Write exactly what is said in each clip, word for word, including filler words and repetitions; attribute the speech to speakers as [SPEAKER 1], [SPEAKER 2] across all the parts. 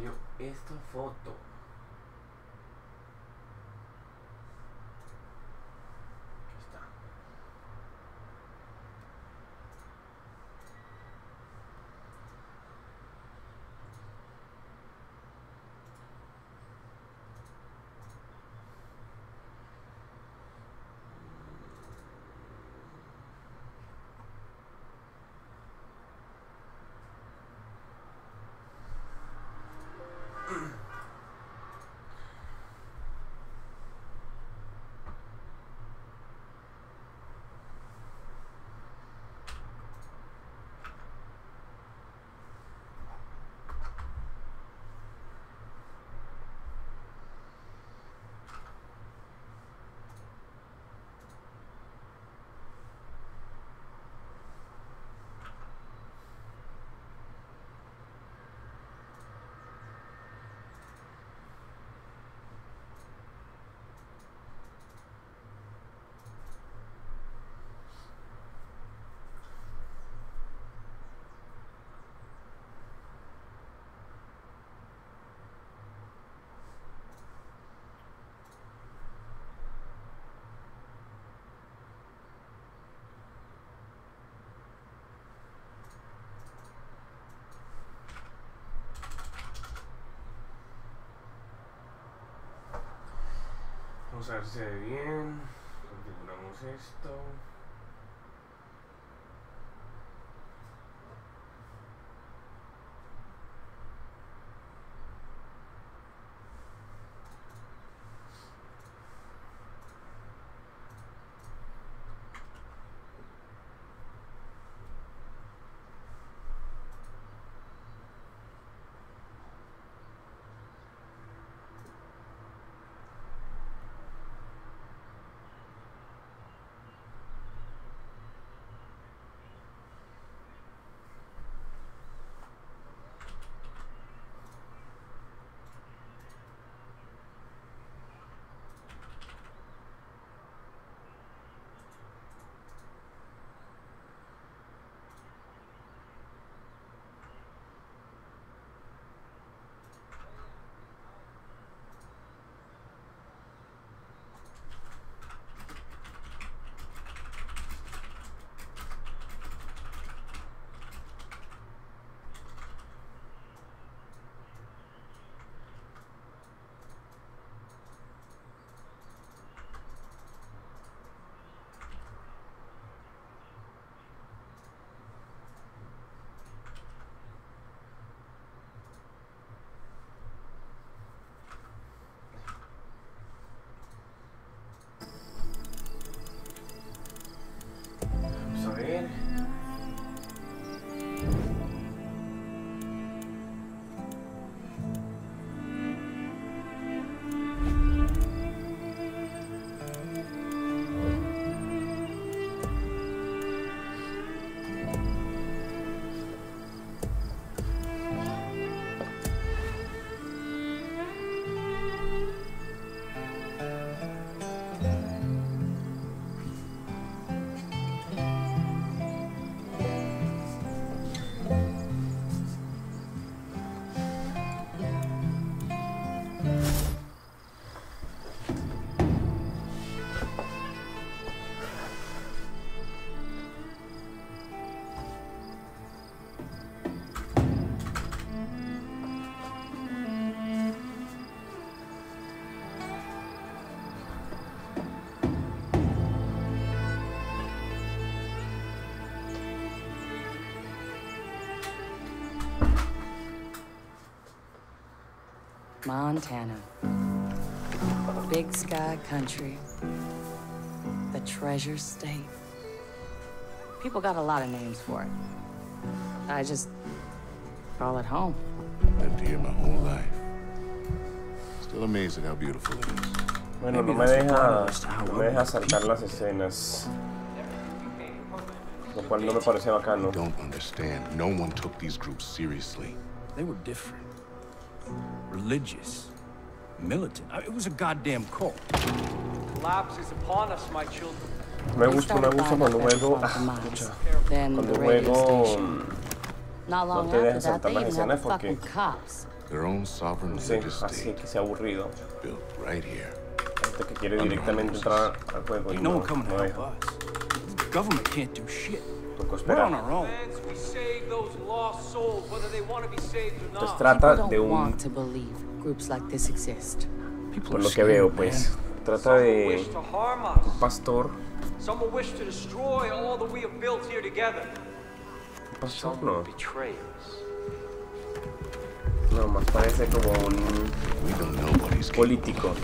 [SPEAKER 1] envió esta foto. Aquí está. Vamos a ver si se ve bien. Configuramos esto. Vamos a ver.
[SPEAKER 2] Montana. Big sky country. The treasure state. People got a lot of names for it. I just call it home.
[SPEAKER 3] Lived here my whole life. Still amazing how beautiful it is.
[SPEAKER 1] Bueno, no me deja, no me deja saltar las escenas, lo cual no me parece bacano.
[SPEAKER 3] I don't understand. No one took these groups seriously.
[SPEAKER 4] They were different. Religious. Militant. I mean, it was a goddamn cult.
[SPEAKER 5] Collapse is upon us, my children.
[SPEAKER 1] Me gusta, me gusta cuando juego, ah, escucha, cuando juego no te dejan saltar las escenas porque
[SPEAKER 3] their own sovereign
[SPEAKER 1] No sé,
[SPEAKER 3] religious
[SPEAKER 1] así
[SPEAKER 3] state
[SPEAKER 1] que sea aburrido.
[SPEAKER 3] built right here.
[SPEAKER 1] Gente que quiere directamente entrar al juego y
[SPEAKER 4] Ain't no
[SPEAKER 1] no,
[SPEAKER 4] one coming to
[SPEAKER 1] no
[SPEAKER 4] help
[SPEAKER 1] deja.
[SPEAKER 4] us. The government can't do shit.
[SPEAKER 1] Toca
[SPEAKER 4] We're on
[SPEAKER 1] esperar.
[SPEAKER 4] our own.
[SPEAKER 5] Friends, we save those lost souls, whether they want to be saved or
[SPEAKER 1] Entonces
[SPEAKER 5] not.
[SPEAKER 1] trata
[SPEAKER 2] People
[SPEAKER 1] de
[SPEAKER 2] don't
[SPEAKER 1] un,
[SPEAKER 2] want to believe groups like this exist.
[SPEAKER 4] People
[SPEAKER 1] por
[SPEAKER 4] are
[SPEAKER 1] lo que
[SPEAKER 4] scared,
[SPEAKER 1] veo,
[SPEAKER 4] man.
[SPEAKER 1] pues, trata
[SPEAKER 5] Some will
[SPEAKER 1] de
[SPEAKER 5] wish to harm
[SPEAKER 1] un
[SPEAKER 5] us.
[SPEAKER 1] pastor.
[SPEAKER 5] Some will wish to destroy all that we have built here together.
[SPEAKER 1] Un pastor
[SPEAKER 5] Some
[SPEAKER 1] no,
[SPEAKER 5] will betray us.
[SPEAKER 1] no, más parece como un
[SPEAKER 3] We don't know what he's capable
[SPEAKER 1] político.
[SPEAKER 3] of.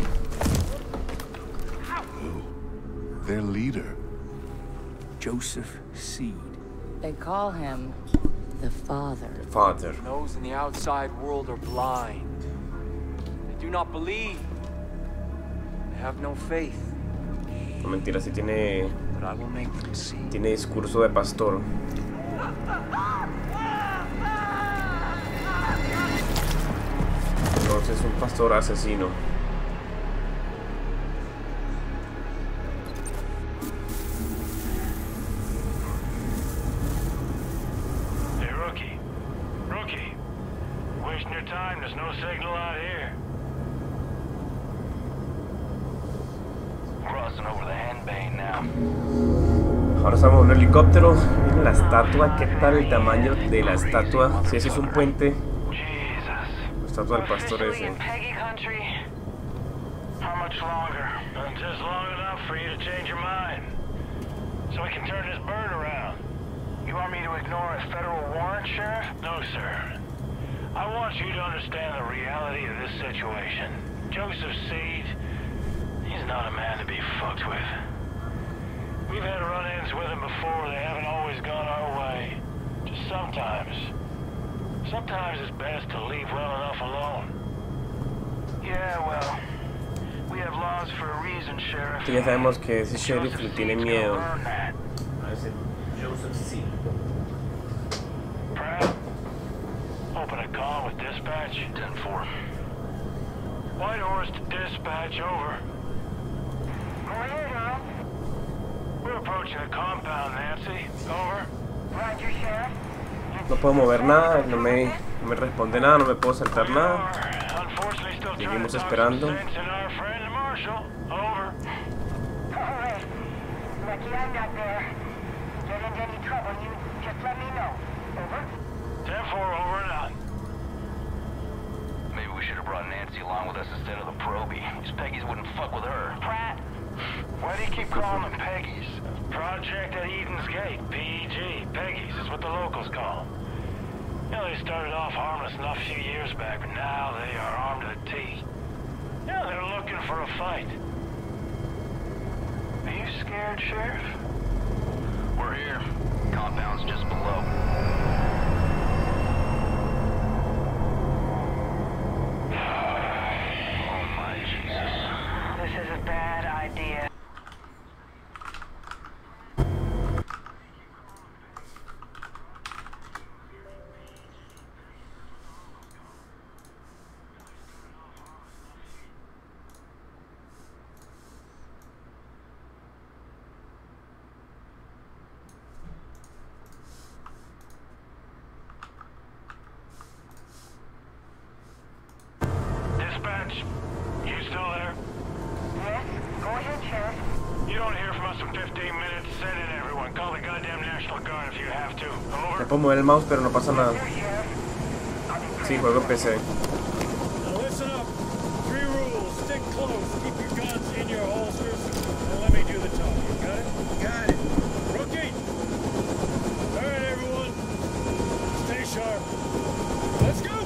[SPEAKER 3] Who? Their leader.
[SPEAKER 4] Joseph Seed.
[SPEAKER 2] They call him the Father.
[SPEAKER 1] Father.
[SPEAKER 5] Those in the outside world are blind. They do not believe. They have no faith.
[SPEAKER 1] No, mentira, sí tiene,
[SPEAKER 5] But I will make them see.
[SPEAKER 1] tiene discurso de pastor. Entonces un pastor asesino.
[SPEAKER 6] Hey, rookie. Rookie. Wasting your time. There's no signal out here. Crossing over the Henbane now.
[SPEAKER 1] Ahora estamos en un helicóptero. Miren la estatua, ¿qué tal el tamaño de la estatua? Si ese es un puente,
[SPEAKER 6] Jesus.
[SPEAKER 1] la estatua del pastor ese.
[SPEAKER 6] Peggy country. How much longer? Just long enough for you to change your mind. So we can turn this bird around. You want me to ignore a federal warrant, Sheriff? No, sir. I want you to understand the reality of this situation. Joseph Seed, he's not a man to be fucked with. We've had run-ins with him before. They haven't always gone our way. Just sometimes. Sometimes it's best to leave well enough alone. Yeah, well, we have laws for a reason, Sheriff.
[SPEAKER 1] Que ya sabemos que ese sheriff le tiene
[SPEAKER 6] Seed's
[SPEAKER 1] miedo
[SPEAKER 6] gonna learn that.
[SPEAKER 1] a ese Joseph Seed.
[SPEAKER 6] Pratt, open a call with dispatch. ten four. White Horse to dispatch, over. Go ahead, Al. We're approaching the compound, Nancy. Over. Roger, Sheriff.
[SPEAKER 1] No puedo mover nada, no me, no me responde nada, no me puedo saltar nada.
[SPEAKER 6] Unfortunately, still trying
[SPEAKER 1] Seguimos
[SPEAKER 6] to talk
[SPEAKER 1] esperando.
[SPEAKER 6] some sense in our friend Marshall. Over.
[SPEAKER 7] All right. Lucky I'm not there. Get into any trouble, you just let me know. Over.
[SPEAKER 6] ten four, over and out. Maybe we should have brought Nancy along with us instead of the Proby. These Peggies wouldn't fuck with her.
[SPEAKER 7] Pratt.
[SPEAKER 6] Why do you keep calling them Peggies? Project at Eden's Gate, P E G. Peggies is what the locals call them. You know, they started off harmless enough a few years back, but now they are armed to the teeth. Yeah, they're looking for a fight. Are you scared, Sheriff? We're here. Compound's just below. Oh my Jesus.
[SPEAKER 7] This is a bad idea.
[SPEAKER 6] Dispatch, you still there?
[SPEAKER 7] Yes? Go ahead, Sheriff.
[SPEAKER 6] You don't hear from us in fifteen minutes. Send in everyone. Call the goddamn National Guard if you have to.
[SPEAKER 1] Me
[SPEAKER 6] Over.
[SPEAKER 1] puedo mover el mouse, pero no pasa nada.
[SPEAKER 7] Here, Sheriff. I'll be
[SPEAKER 1] Sí, juego en P C.
[SPEAKER 8] Now listen up. Three rules. Stick close. Keep your guns in your holsters. And let me do the talking. Got it? Got it. Rookie! All right, everyone. Stay sharp. Let's go!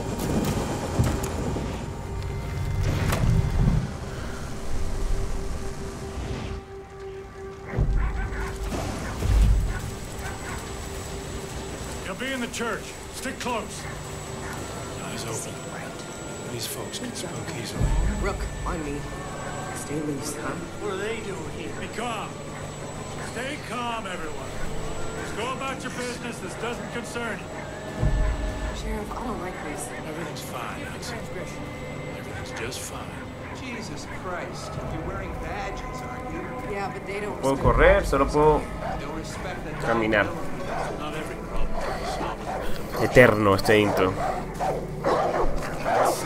[SPEAKER 8] You'll be in the church. Stick close. Eyes open. These folks can spook easily.
[SPEAKER 9] Rook, on me. Stay loose, huh?
[SPEAKER 8] What are they doing here? Be calm. Stay calm, everyone. Just go about your business. This doesn't concern you.
[SPEAKER 9] Sheriff, I don't like this.
[SPEAKER 8] Everything's fine, Hudson. Everything's just fine.
[SPEAKER 10] Jesus Christ. You're wearing badges, aren't you?
[SPEAKER 9] Yeah, but they don't
[SPEAKER 1] Puedo
[SPEAKER 9] respect
[SPEAKER 1] correr, solo puedo
[SPEAKER 10] Don't respect the
[SPEAKER 1] caminar.
[SPEAKER 8] Not every problem can be solved with
[SPEAKER 1] Eterno este intro.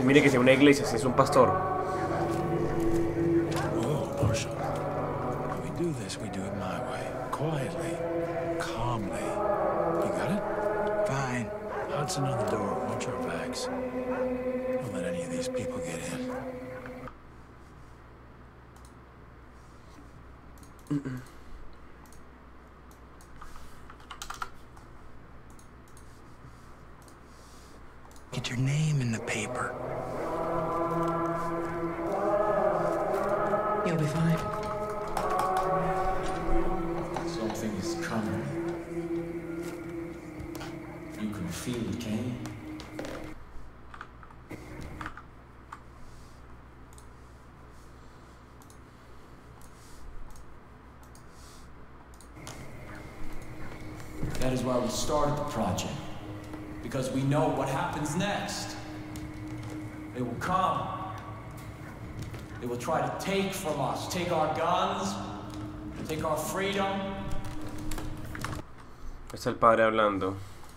[SPEAKER 1] Sí, mire que sea una iglesia, si es un pastor.
[SPEAKER 4] Whoa, Marshall. When we do this, we do it my way. Quietly. Calmly. You got it? Fine. Hudson on the door. Watch our backs. Don't let any of these people get in.
[SPEAKER 1] Mm-mm.
[SPEAKER 10] Get your name in the paper. You'll be fine.
[SPEAKER 11] Something is coming. You can feel it, can you? That is why we started the project. Because we know what happens next. They will come. They will try to take from us, take our guns, take our freedom.
[SPEAKER 1] Es el padre hablando.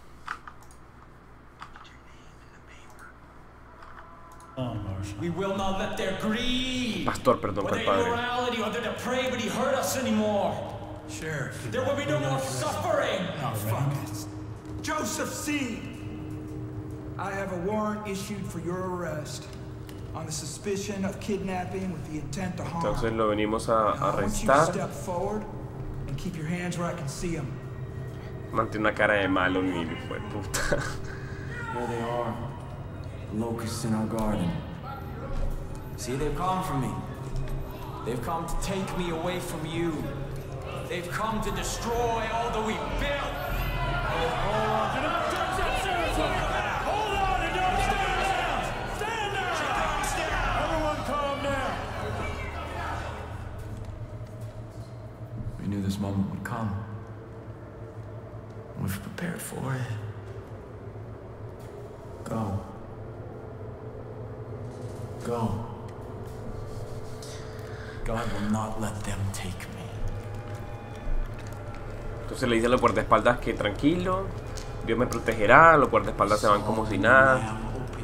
[SPEAKER 4] Oh, Marshall.
[SPEAKER 11] We will not let their greed,
[SPEAKER 1] Pastor, perdón,
[SPEAKER 11] or
[SPEAKER 1] por
[SPEAKER 11] their
[SPEAKER 1] el padre.
[SPEAKER 11] immorality, or their depravity hurt us anymore.
[SPEAKER 4] Sheriff.
[SPEAKER 11] There will be no more suffering.
[SPEAKER 10] Oh, fuck it. Joseph C.
[SPEAKER 12] I have a warrant issued for your arrest on the suspicion of kidnapping with the intent to harm.
[SPEAKER 1] Entonces lo venimos a
[SPEAKER 12] Now, I want you to
[SPEAKER 1] arrestar.
[SPEAKER 12] step forward and keep your hands where I can see them.
[SPEAKER 1] Mantiene una cara de malo, ni hijo de puta.
[SPEAKER 11] There they are, the locusts in our garden. See, they've come for me. They've come to take me away from you. They've come to destroy all that we built.
[SPEAKER 8] Hold on, do not touch that sheriff's office! Hold on and don't stand down! Stand down! Everyone calm down!
[SPEAKER 11] We knew this moment would come. We've prepared for it. Go. Go. God will not let them take me.
[SPEAKER 1] Entonces le dice a los guardaespaldas que tranquilo, Dios me protegerá. Los guardaespaldas se van como si nada.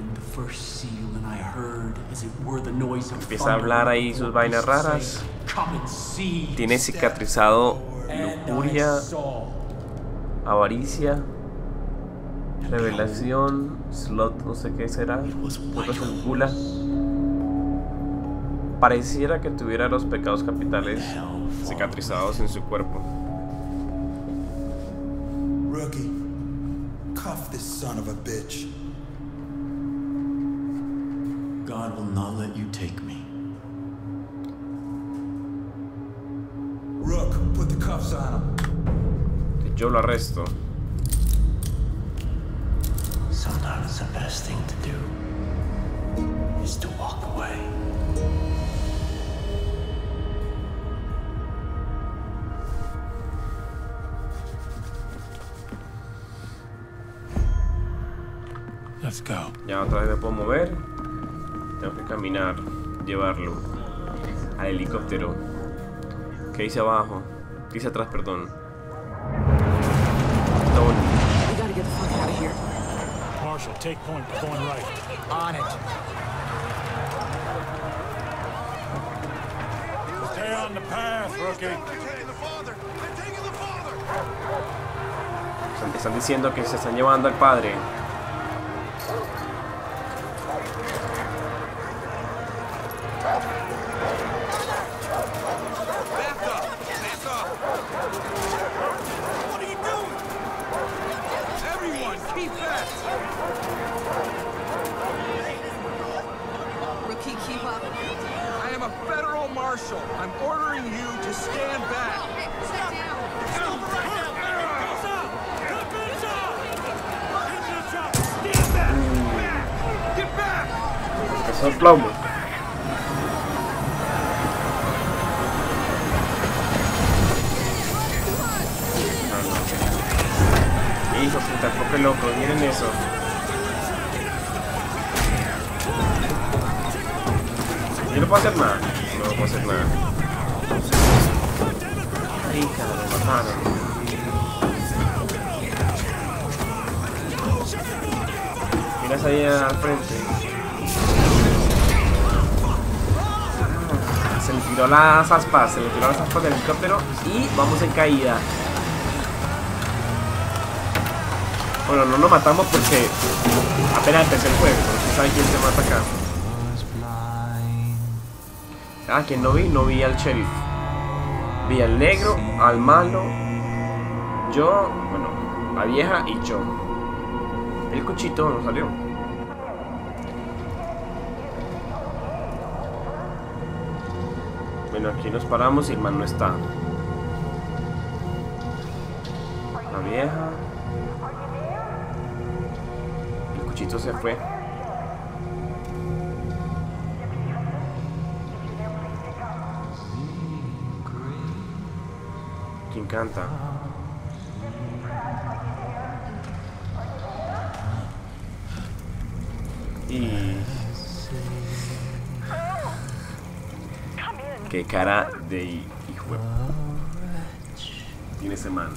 [SPEAKER 1] Empieza a hablar ahí sus vainas raras. Tiene cicatrizado lujuria, avaricia, revelación, slot, no sé qué será, creo que es el gula. Pareciera que tuviera los pecados capitales cicatrizados en su cuerpo.
[SPEAKER 12] Rookie, cuff this son of a bitch.
[SPEAKER 11] God will not let you take me.
[SPEAKER 12] Rook, put the cuffs on him.
[SPEAKER 1] Yo lo arresto.
[SPEAKER 11] Sometimes the best thing to do is to walk away.
[SPEAKER 4] Let's go.
[SPEAKER 1] Ya otra vez me puedo mover. Tengo que caminar, llevarlo al helicóptero. ¿Qué dice abajo? ¿Qué dice atrás, perdón? Tony.
[SPEAKER 9] We gotta get the fuck out of here.
[SPEAKER 8] Marshall, take point, going right.
[SPEAKER 10] On it.
[SPEAKER 8] Stay on the path, rookie.
[SPEAKER 1] Están, están diciendo que se están llevando al padre.
[SPEAKER 9] Rookie, keep up.
[SPEAKER 10] I am a federal marshal. I'm ordering you to stand back.
[SPEAKER 9] Sit down.
[SPEAKER 10] Get back!
[SPEAKER 1] Empezó el plomo. Hijo puta, poco loco, miren eso. Yo no puedo hacer nada. No puedo hacer nada. Ay, cabrón, me mataron. Miras ahí al frente. se le tiró las aspas, se le tiró las aspas del helicóptero y vamos en caída. Bueno, no nos matamos porque apenas empecé el juego, pero usted sabe quién se mata acá. Ah, quien no vi, no vi al sheriff. Vi al negro, al malo, yo, bueno, la vieja y yo. El cuchito no salió. Bueno, aquí nos paramos y el man no está. La vieja. El cuchito se fue. ¿Quién canta? Y... qué cara de hijo tiene ese man.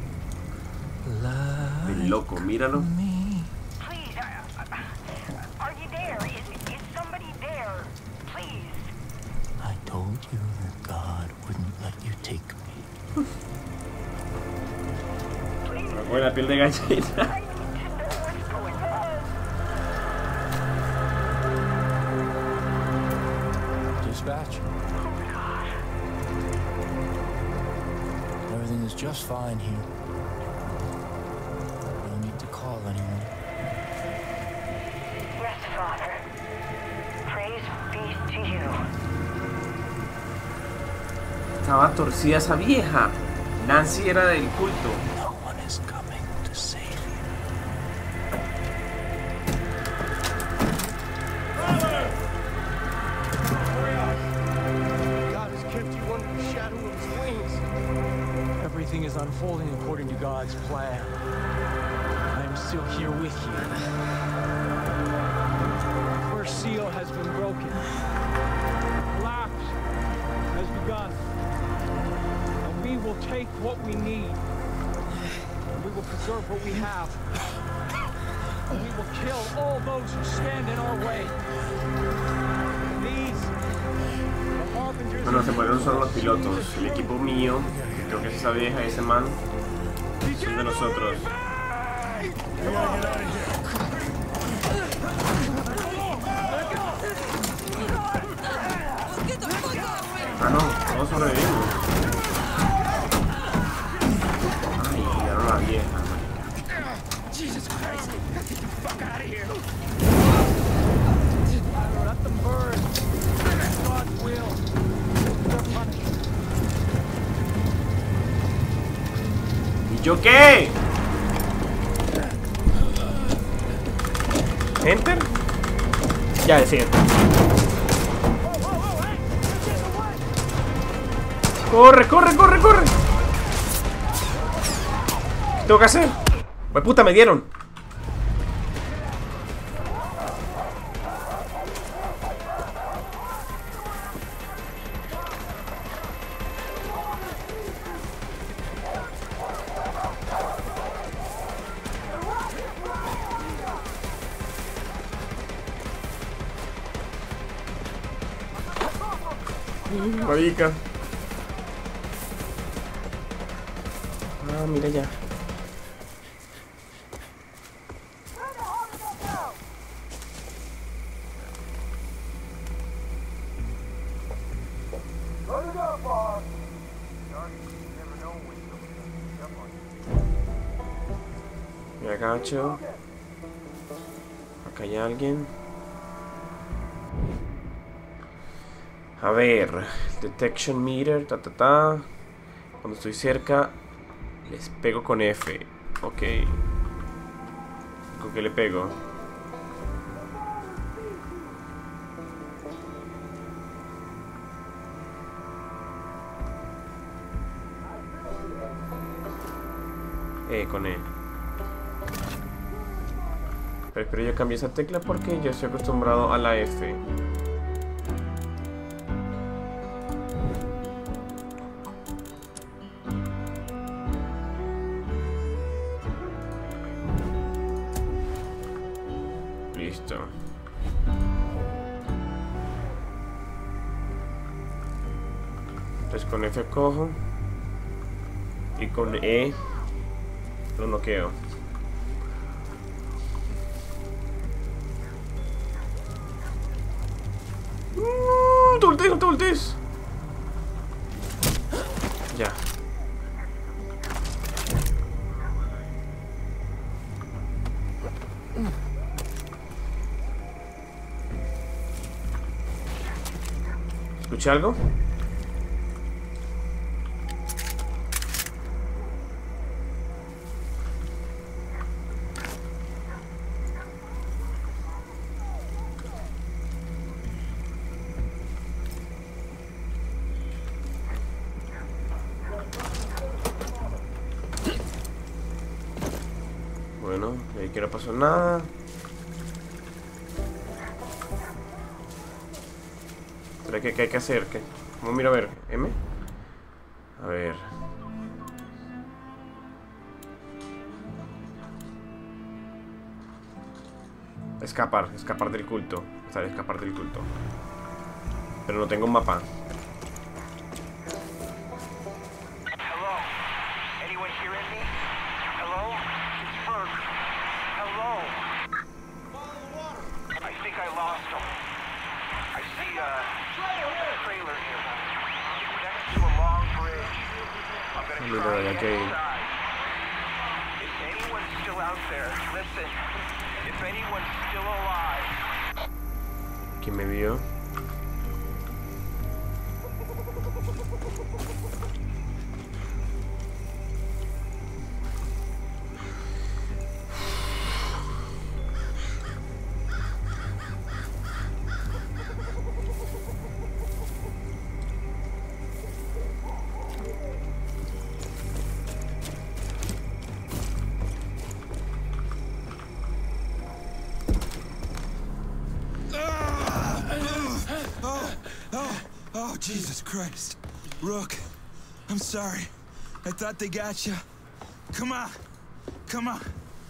[SPEAKER 1] De loco, míralo.
[SPEAKER 13] I told you that God wouldn't let you take me.
[SPEAKER 1] Me pone la piel de gallina.
[SPEAKER 4] Dispatch. Everything is just fine here. No need to call anyone.
[SPEAKER 7] Yes, Father. Praise be to you.
[SPEAKER 1] Estaba torcida esa vieja. Nancy era del culto.
[SPEAKER 13] No one is coming to save you.
[SPEAKER 10] God has kept you under the shadow of his wings.
[SPEAKER 11] Everything is unfolding according to God's plan. I am still here with you. The first seal has been broken. Collapse has begun. And we will take what we need. And we will preserve what we have. And we will kill all those who stand in our way. These are harbingers.
[SPEAKER 1] Bueno, se murieron solo los pilotos. El equipo mío, que creo que es esa vieja y ese man, son de nosotros. Ah, no, todos sobrevivimos. Ay, tiraron a la vieja.
[SPEAKER 10] Jesus Christ, get the fuck out of here.
[SPEAKER 11] Let them burn. That's God's will. Their punishment.
[SPEAKER 1] ¿Y yo qué? ¿Enter? Ya decía. ¡Corre, corre, corre, corre! ¿Qué tengo que hacer? ¡Pues puta, me dieron! Marica. Ah, mira ya. Me agacho. Acá hay alguien. A ver, detection meter, ta ta ta. Cuando estoy cerca, les pego con F. Ok. ¿Con qué le pego? E, con E. Pero espero yo cambié esa tecla porque yo estoy acostumbrado a la F. Listo. Entonces con F cojo. Y con E lo noqueo. Uh, te voltees, no te voltees. Ya. ¿Escuché algo? Bueno, ahí que no pasó nada. ¿Pero qué, qué hay que hacer? ¿Qué? ¿Cómo miro a ver? ¿M? A ver. Escapar, escapar del culto. O sea, escapar del culto. Pero no tengo un mapa. Mira, ya que ¿quién me vio?
[SPEAKER 12] Oh, Jesus Christ. Rook, I'm sorry. I thought they got you. Come on. Come on.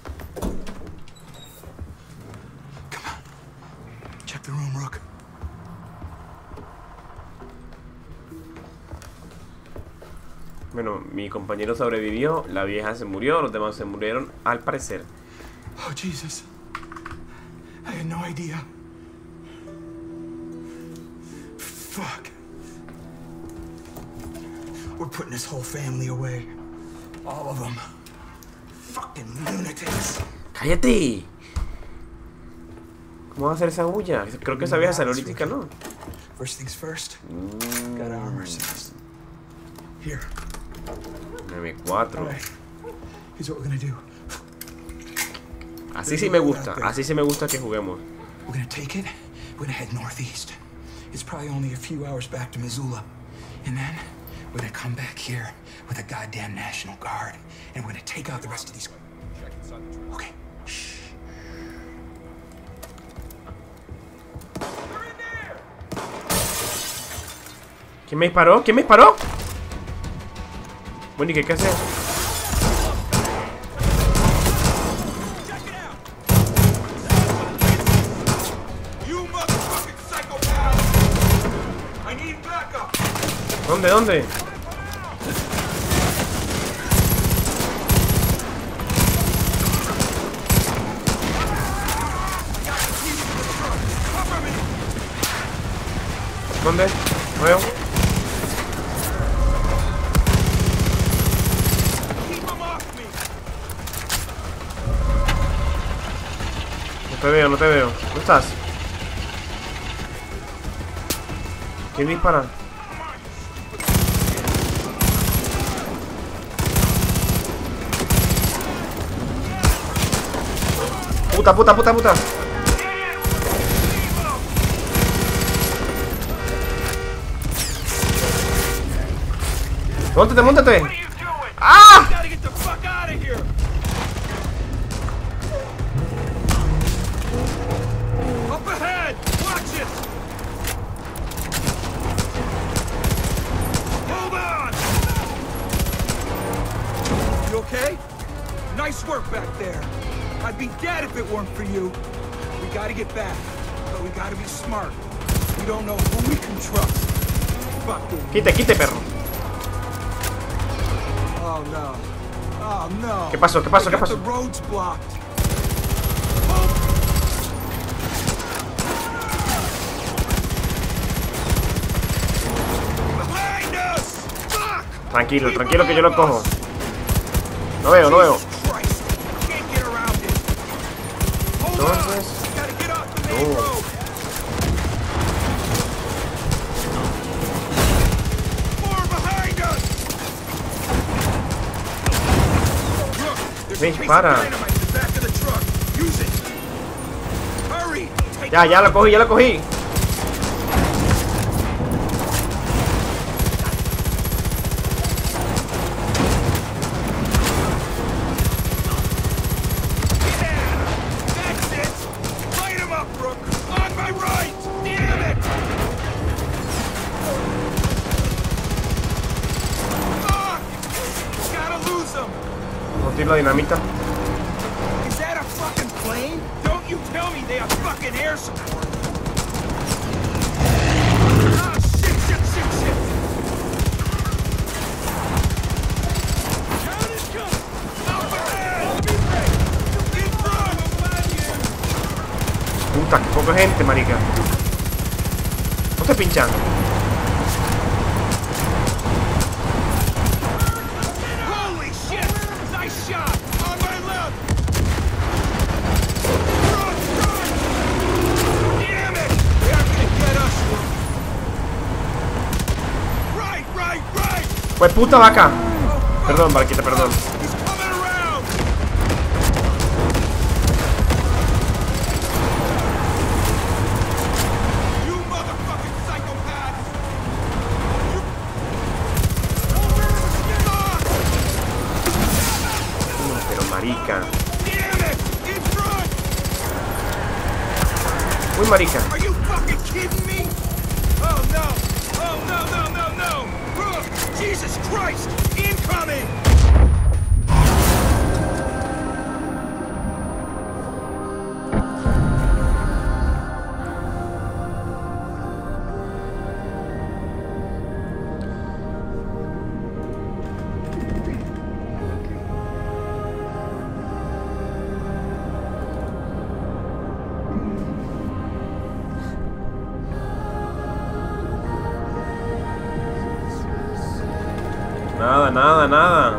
[SPEAKER 12] Come on. Check the room, Rook.
[SPEAKER 1] Bueno, mi compañero sobrevivió, la vieja se murió, los demás se murieron, al parecer.
[SPEAKER 12] Oh, Jesus. I had no idea. Fuck. We're putting this whole family away. All of them. Fucking lunatics.
[SPEAKER 1] ¡Cállate! ¿Cómo va a hacer esa bulla? Creo que esa vieja salió ahorita, ¿no?
[SPEAKER 12] First things first. Gotta arm ourselves. Here.
[SPEAKER 1] nueve cuatro.
[SPEAKER 12] Right. Here's what we're gonna do.
[SPEAKER 1] Así sí me gusta. Así sí me gusta que juguemos.
[SPEAKER 12] We're gonna take it. We're gonna head northeast. It's probably only a few hours back to Missoula. And then we're gonna come back here with a goddamn National Guard. And we're gonna take out the rest of these. Okay. Shh.
[SPEAKER 1] ¿Quién me disparó? ¿Quién me disparó? Bueno, ¿y qué hay que hacer? ¿Dónde? ¿Dónde? ¿Dónde? No veo. No te veo, no te veo. ¿Dónde estás? ¿Quién dispara? Puta, puta, puta, puta. Móntate, móntate. ¡Ah!
[SPEAKER 10] Up ahead! Watch it! Hold on!
[SPEAKER 12] You okay? Nice work back there. I'd be dead if it weren't for you. We gotta get back, but we gotta be smart. We don't know who we can trust. Fuck them.
[SPEAKER 1] Quite, quite, perro.
[SPEAKER 10] Oh no. Oh no.
[SPEAKER 1] ¿Qué pasó? ¿Qué pasó?
[SPEAKER 10] They
[SPEAKER 1] ¿Qué
[SPEAKER 10] got
[SPEAKER 1] pasó?
[SPEAKER 10] the roads blocked. Behind us! Fuck!
[SPEAKER 1] Tranquilo, tranquilo que yo lo cojo. Lo veo, lo veo. Entonces. No. Me dispara. Ya, ya lo cogí, ya lo cogí. ¿No tiro la dinamita?
[SPEAKER 10] Is that a fucking plane? Don't you tell me they have fucking air support. Ah, shit, shit, shit, shit. Down and jump. Up ahead. In front.
[SPEAKER 1] Puta, que poca gente, marica. No te pinchan. Pues puta vaca. Perdón, barquita, perdón. Pero marica. Muy marica.
[SPEAKER 10] Jesus Christ! Incoming!
[SPEAKER 1] Nada, nada, nada.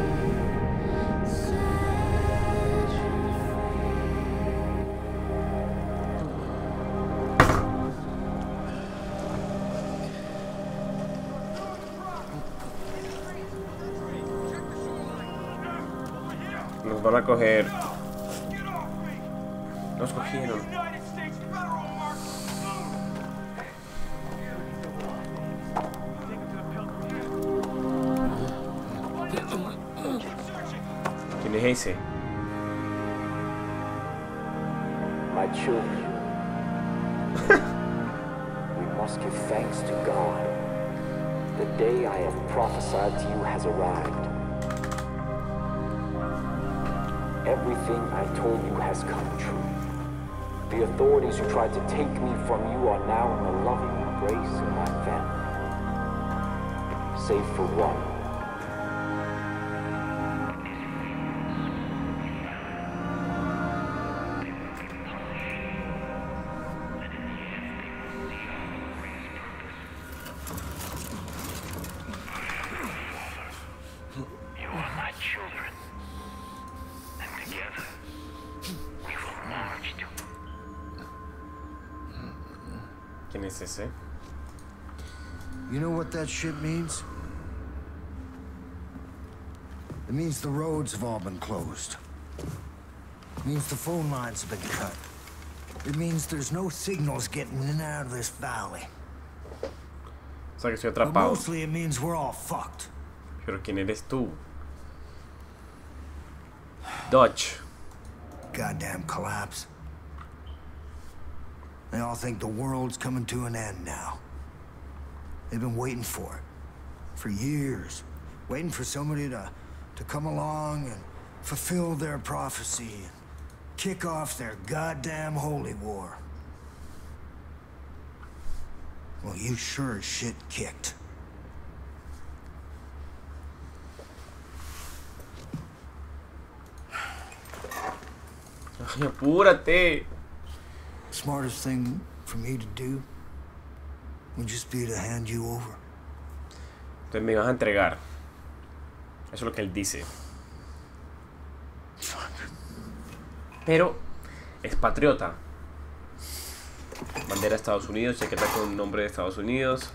[SPEAKER 1] Nos van a coger. Nos cogieron. ¿Quién es ese?
[SPEAKER 14] My children, we must give thanks to God. The day I have prophesied to you has arrived. Everything I told you has come true. The authorities who tried to take me from you are now in the loving embrace of my family. Save for one.
[SPEAKER 1] ¿Quién es ese?
[SPEAKER 15] You know what that shit means? It means the roads have all been closed. It means the phone lines have been cut. It means there's no signals getting in and out of this valley.
[SPEAKER 1] O sea que estoy
[SPEAKER 15] But
[SPEAKER 1] atrapado.
[SPEAKER 15] mostly it means we're all fucked.
[SPEAKER 1] Pero ¿quién eres tú? Dodge.
[SPEAKER 15] Goddamn collapse. They all think the world's coming to an end now. They've been waiting for it. For years. Waiting for somebody to, to come along and fulfill their prophecy and kick off their goddamn holy war. Well, you sure as shit kicked.
[SPEAKER 1] Ay, apúrate.
[SPEAKER 15] Smartest thing for me to do would just be to hand you over.
[SPEAKER 1] Entonces me vas a entregar. Eso es lo que él dice. Pero es patriota. Bandera de Estados Unidos, chaqueta con nombre de Estados Unidos.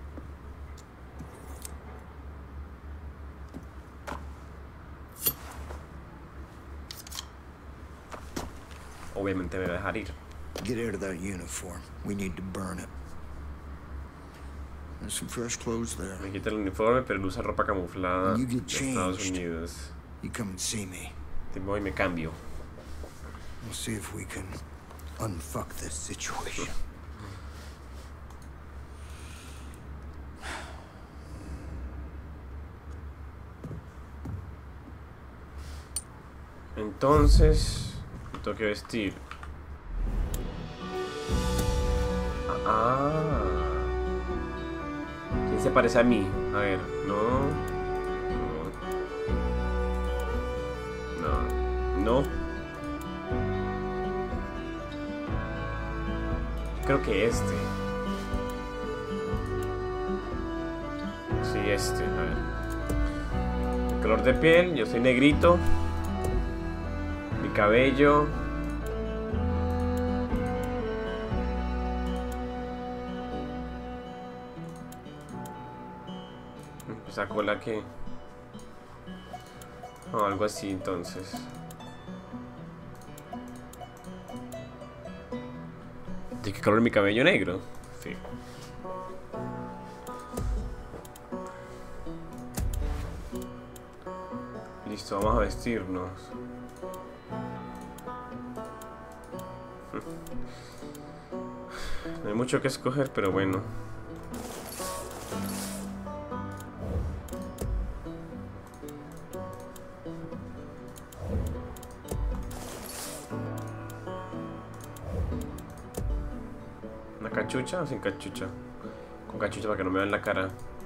[SPEAKER 1] Obviamente me va a dejar ir.
[SPEAKER 15] Get out of that uniform. We need to burn it. There's some fresh clothes there.
[SPEAKER 1] Me quita el uniforme, pero él usa ropa camuflada
[SPEAKER 15] You
[SPEAKER 1] de
[SPEAKER 15] get
[SPEAKER 1] Estados
[SPEAKER 15] changed.
[SPEAKER 1] Unidos.
[SPEAKER 15] You come and see me.
[SPEAKER 1] Te voy y me cambio.
[SPEAKER 15] We'll see if we can unfuck this situation.
[SPEAKER 1] Entonces, me tengo que vestir. Ah. ¿Quién se parece a mí? A ver, no. No. No. No. Creo que este. Sí, este. A ver. El color de piel, yo soy negrito. Mi cabello. Esa cola que... o algo así, entonces. ¿De qué color mi cabello? Negro. Sí. Listo, vamos a vestirnos. No hay mucho que escoger, pero bueno. ¿Una cachucha o sin cachucha? Con cachucha para que no me vean la cara.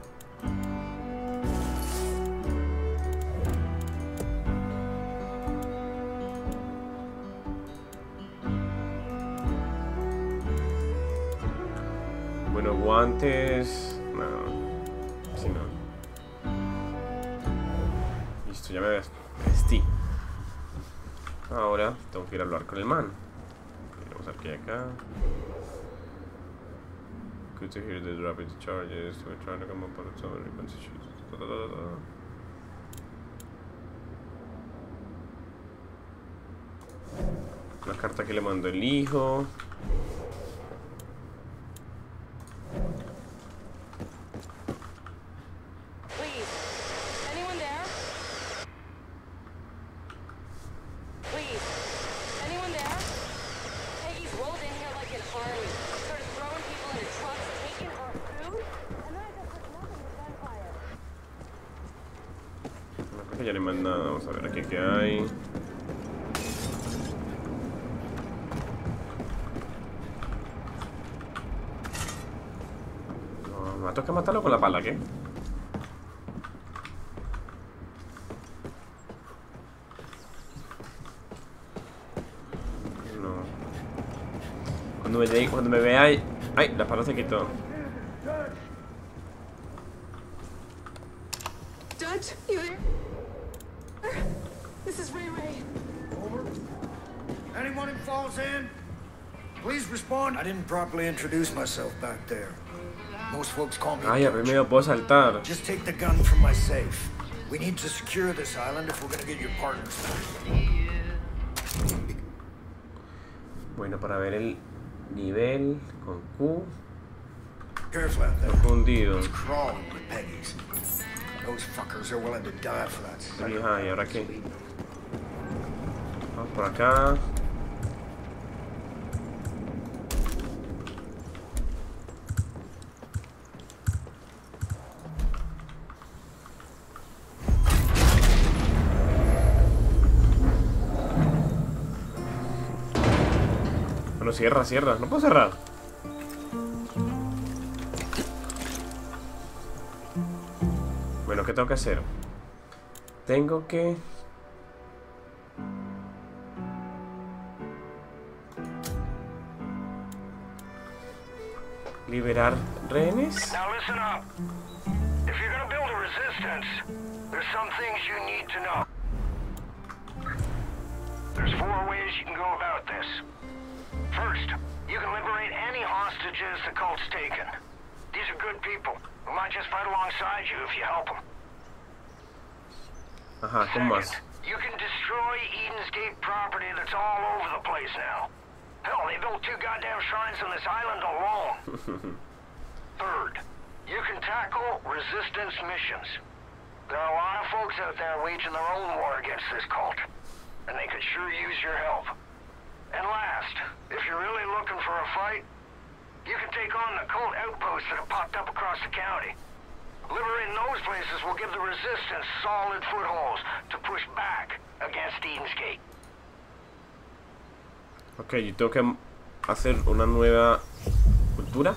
[SPEAKER 1] Bueno, guantes... no, si no. Listo, ya me vestí. Ahora tengo que ir a hablar con el man. Vamos a ver qué hay acá. Good to hear the rapid charges. We're trying to come up with some reconstitutions. Una carta que le mandó el hijo. Ya no hay más nada, vamos a ver aquí qué hay. No, me toca matarlo con la pala, ¿qué? No. Cuando me llegue, cuando me vea ahí. ¡Ay! La pala se quitó.
[SPEAKER 9] Dutch, you there? This is Ray Ray.
[SPEAKER 15] Over. Anyone who falls in, please respond. I didn't properly introduce myself back there. Most folks call me
[SPEAKER 1] Ay, a ver, me puedo saltar.
[SPEAKER 15] Just take the gun from my safe. We need to secure this island if we're gonna get your partners back.
[SPEAKER 1] Bueno, para ver el nivel con Q.
[SPEAKER 15] Careful out there.
[SPEAKER 1] Confundido.
[SPEAKER 15] It's crawling with Peggy's. Those fuckers are willing to die for that.
[SPEAKER 1] Ajá, ¿y ahora qué? Vamos por acá. Bueno, cierra, cierra. No puedo cerrar. Bueno, ¿qué tengo que hacer? Tengo que... Liberar rehenes.
[SPEAKER 6] Now listen up. If you're gonna build a resistance, there's some things you need to know. There's four ways you can go about this. First, you can liberate any hostages the cult's taken. These are good people who might just fight alongside you if you help them.
[SPEAKER 1] Ajá, ¿cómo más?
[SPEAKER 6] You can destroy Eden's Gate property that's all over the place now. Hell, they built two goddamn shrines on this island alone. Third, you can tackle resistance missions. There are a lot of folks out there waging their own war against this cult, and they could sure use your help. And last, if you're really looking for a fight, you can take on the cult outposts that have popped up across the county. Liberating those places will give the resistance solid footholds to push back against Eden's Gate.
[SPEAKER 1] Ok, yo tengo que hacer una nueva cultura.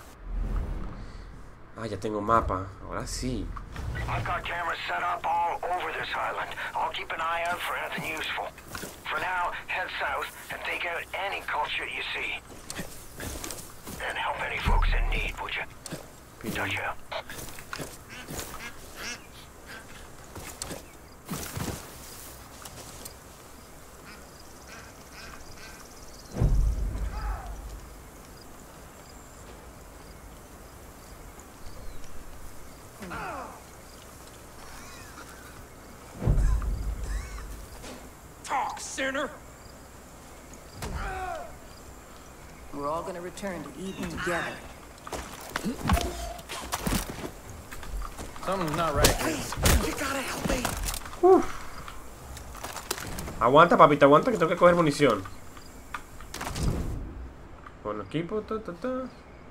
[SPEAKER 1] Ah, ya tengo mapa. Ahora sí.
[SPEAKER 6] I've got cameras set up all over this island. I'll keep an eye out for anything useful. For now, head south and take out any culture you see. And help any folks in need, would you? Touch out.
[SPEAKER 10] Talk, sinner!
[SPEAKER 2] We're all gonna return to Eden together.
[SPEAKER 10] Something's not right here.
[SPEAKER 15] You gotta help me.
[SPEAKER 1] Uf. Aguanta, papita, aguanta que tengo que coger munición. Con equipo, ta, ta, ta.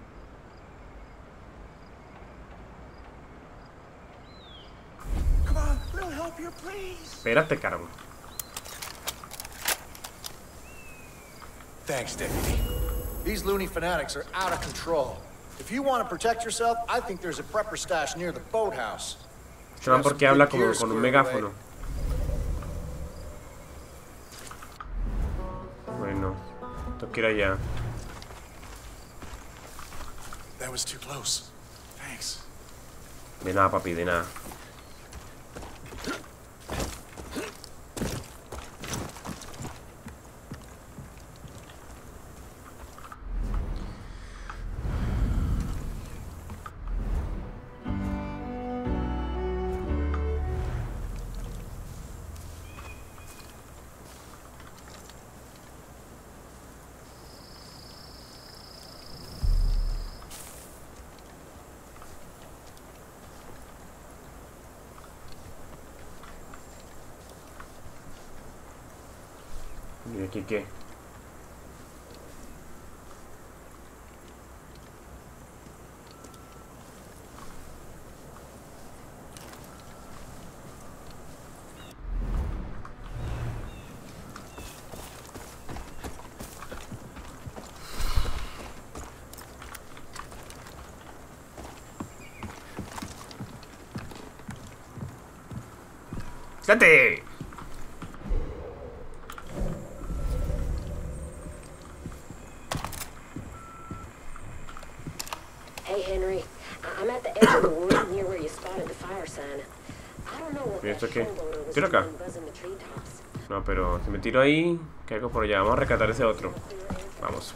[SPEAKER 10] Come on, we'll help you, please.
[SPEAKER 1] Espérate, carajo.
[SPEAKER 16] Thanks, Deputy. These loony fanatics are out of control. If you want to protect yourself, I think there's a prepper stash near the boathouse.
[SPEAKER 1] Sean porque habla como con un megáfono. Bueno, tengo que ir allá.
[SPEAKER 3] That was too close. Thanks.
[SPEAKER 1] De nada, papi, de nada. ¿Y aquí qué? ¡Sate!
[SPEAKER 17] Hey, Henry. I'm at the edge of the woods near where you spotted the fire sign. I don't know what
[SPEAKER 1] ¿Y esto qué?
[SPEAKER 17] was
[SPEAKER 1] ¿Tiro acá?
[SPEAKER 17] buzzing the treetops.
[SPEAKER 1] No, pero si me tiro ahí, caigo por allá. Vamos a rescatar ese otro. Vamos.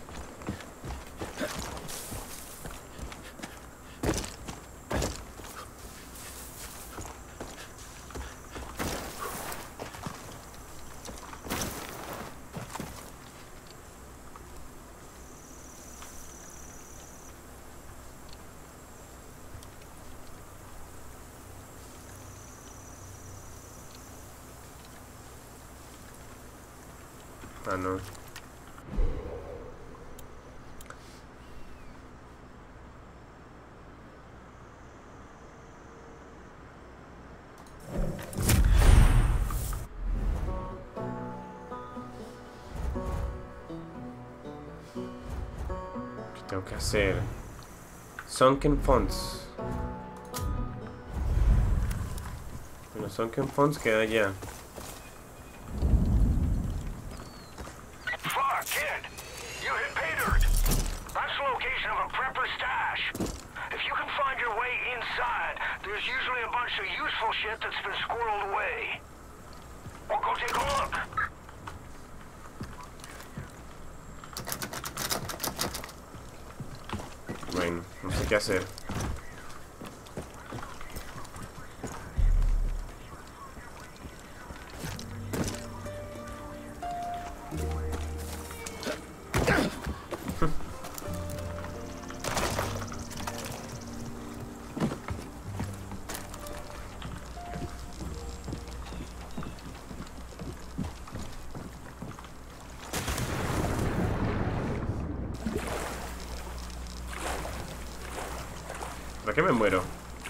[SPEAKER 1] Ah, no. ¿Qué tengo que hacer? Sunken Funds. Bueno, Sunken Funds queda allá.
[SPEAKER 6] Fuck, kid! You hit pay dirt! That's the location of a prepper stash. If you can find your way inside, there's usually a bunch of useful shit that's been squirreled away. Or go take a look.
[SPEAKER 1] Bueno, no sé qué hacer. ¿Para qué me muero?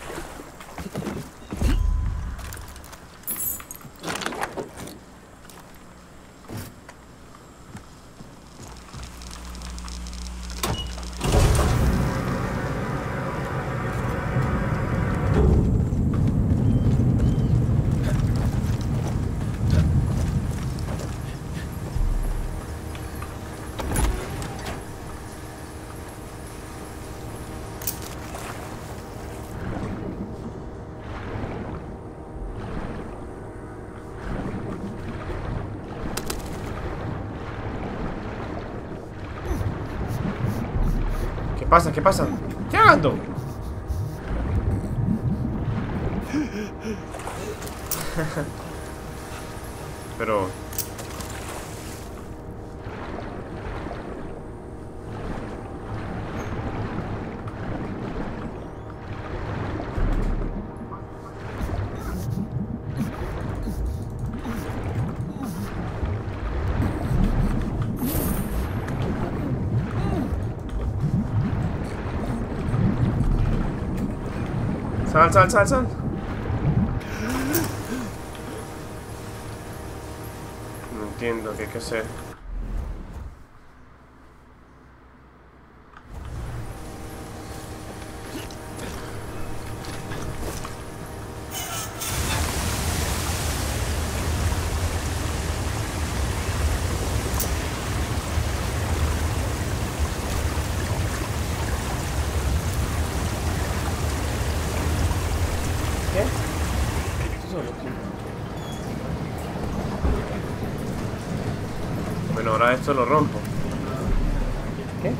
[SPEAKER 1] ¿Qué pasa? ¿Qué pasa? ¿Qué hago? Pero... Sal, sal, sal, sal. No entiendo qué hay que hacer. Bueno, ahora esto lo rompo.
[SPEAKER 18] ¿Qué?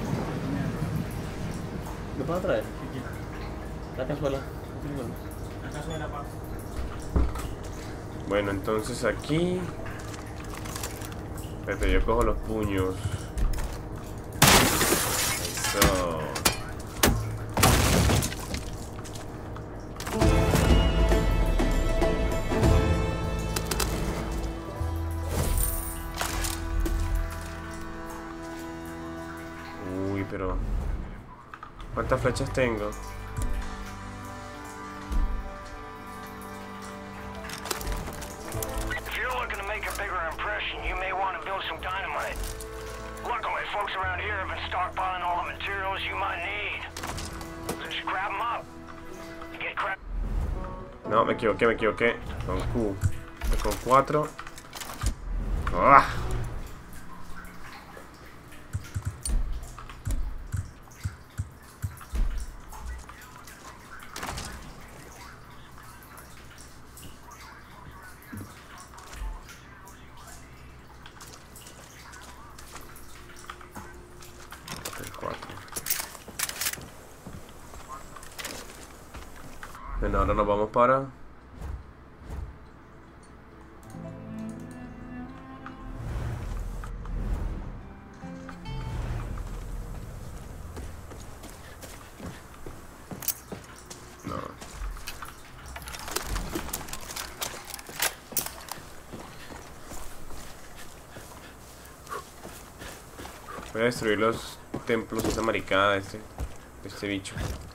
[SPEAKER 18] ¿Lo puedo traer? La cazuela. La cazuela, pa.
[SPEAKER 1] Bueno, entonces aquí... Espérate, yo cojo los puños. Eso. Uy, pero... ¿cuántas flechas tengo?
[SPEAKER 6] If you're looking to make a bigger impression, you may want to build some dynamite. Luckily, folks around here have been stockpiling all the materials you might need. So just grab them up. Get crap.
[SPEAKER 1] No, me equivoqué, me equivoqué. Con Q. Con cuatro. ¡Ah! Bueno, ahora nos vamos para... No. Voy a destruir los templos de esa maricada de este, de este bicho.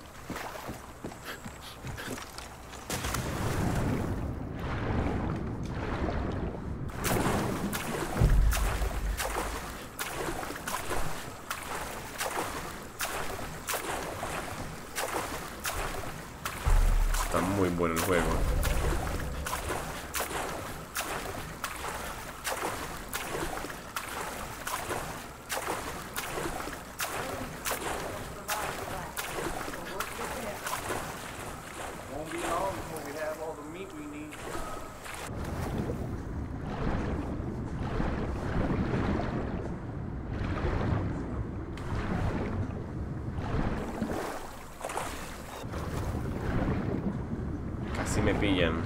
[SPEAKER 1] Está muy bueno el juego. me pillan.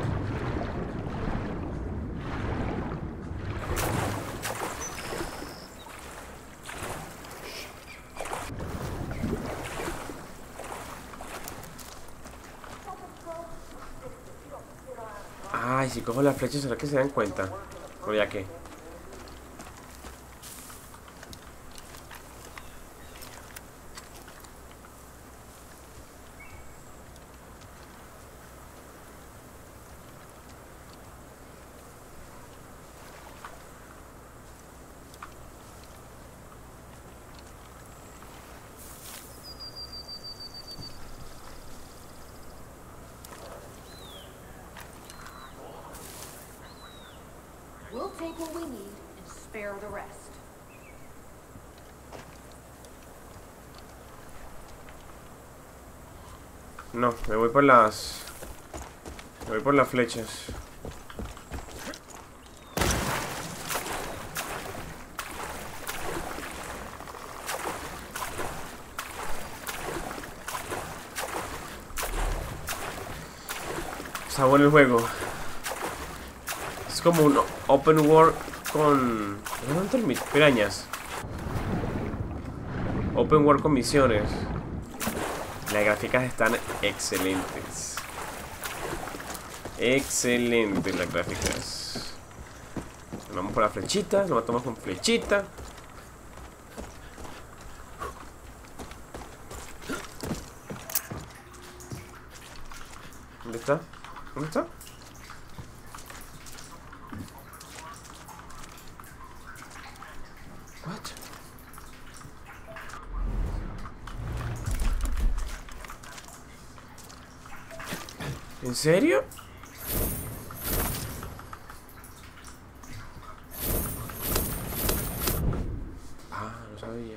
[SPEAKER 1] Ay, si cojo la flecha, ¿será que se dan cuenta? O ya que.
[SPEAKER 19] We'll take what we need and spare the rest.
[SPEAKER 1] No, me voy por las... Me voy por las flechas. Está bueno el juego. Es como un open world con... ¿Dónde están pirañas? Open world con misiones. Las gráficas están excelentes. Excelentes las gráficas. Vamos por la flechita. Lo matamos con flechita. ¿Dónde está? ¿Dónde está? What? ¿En serio? Ah, no sabía.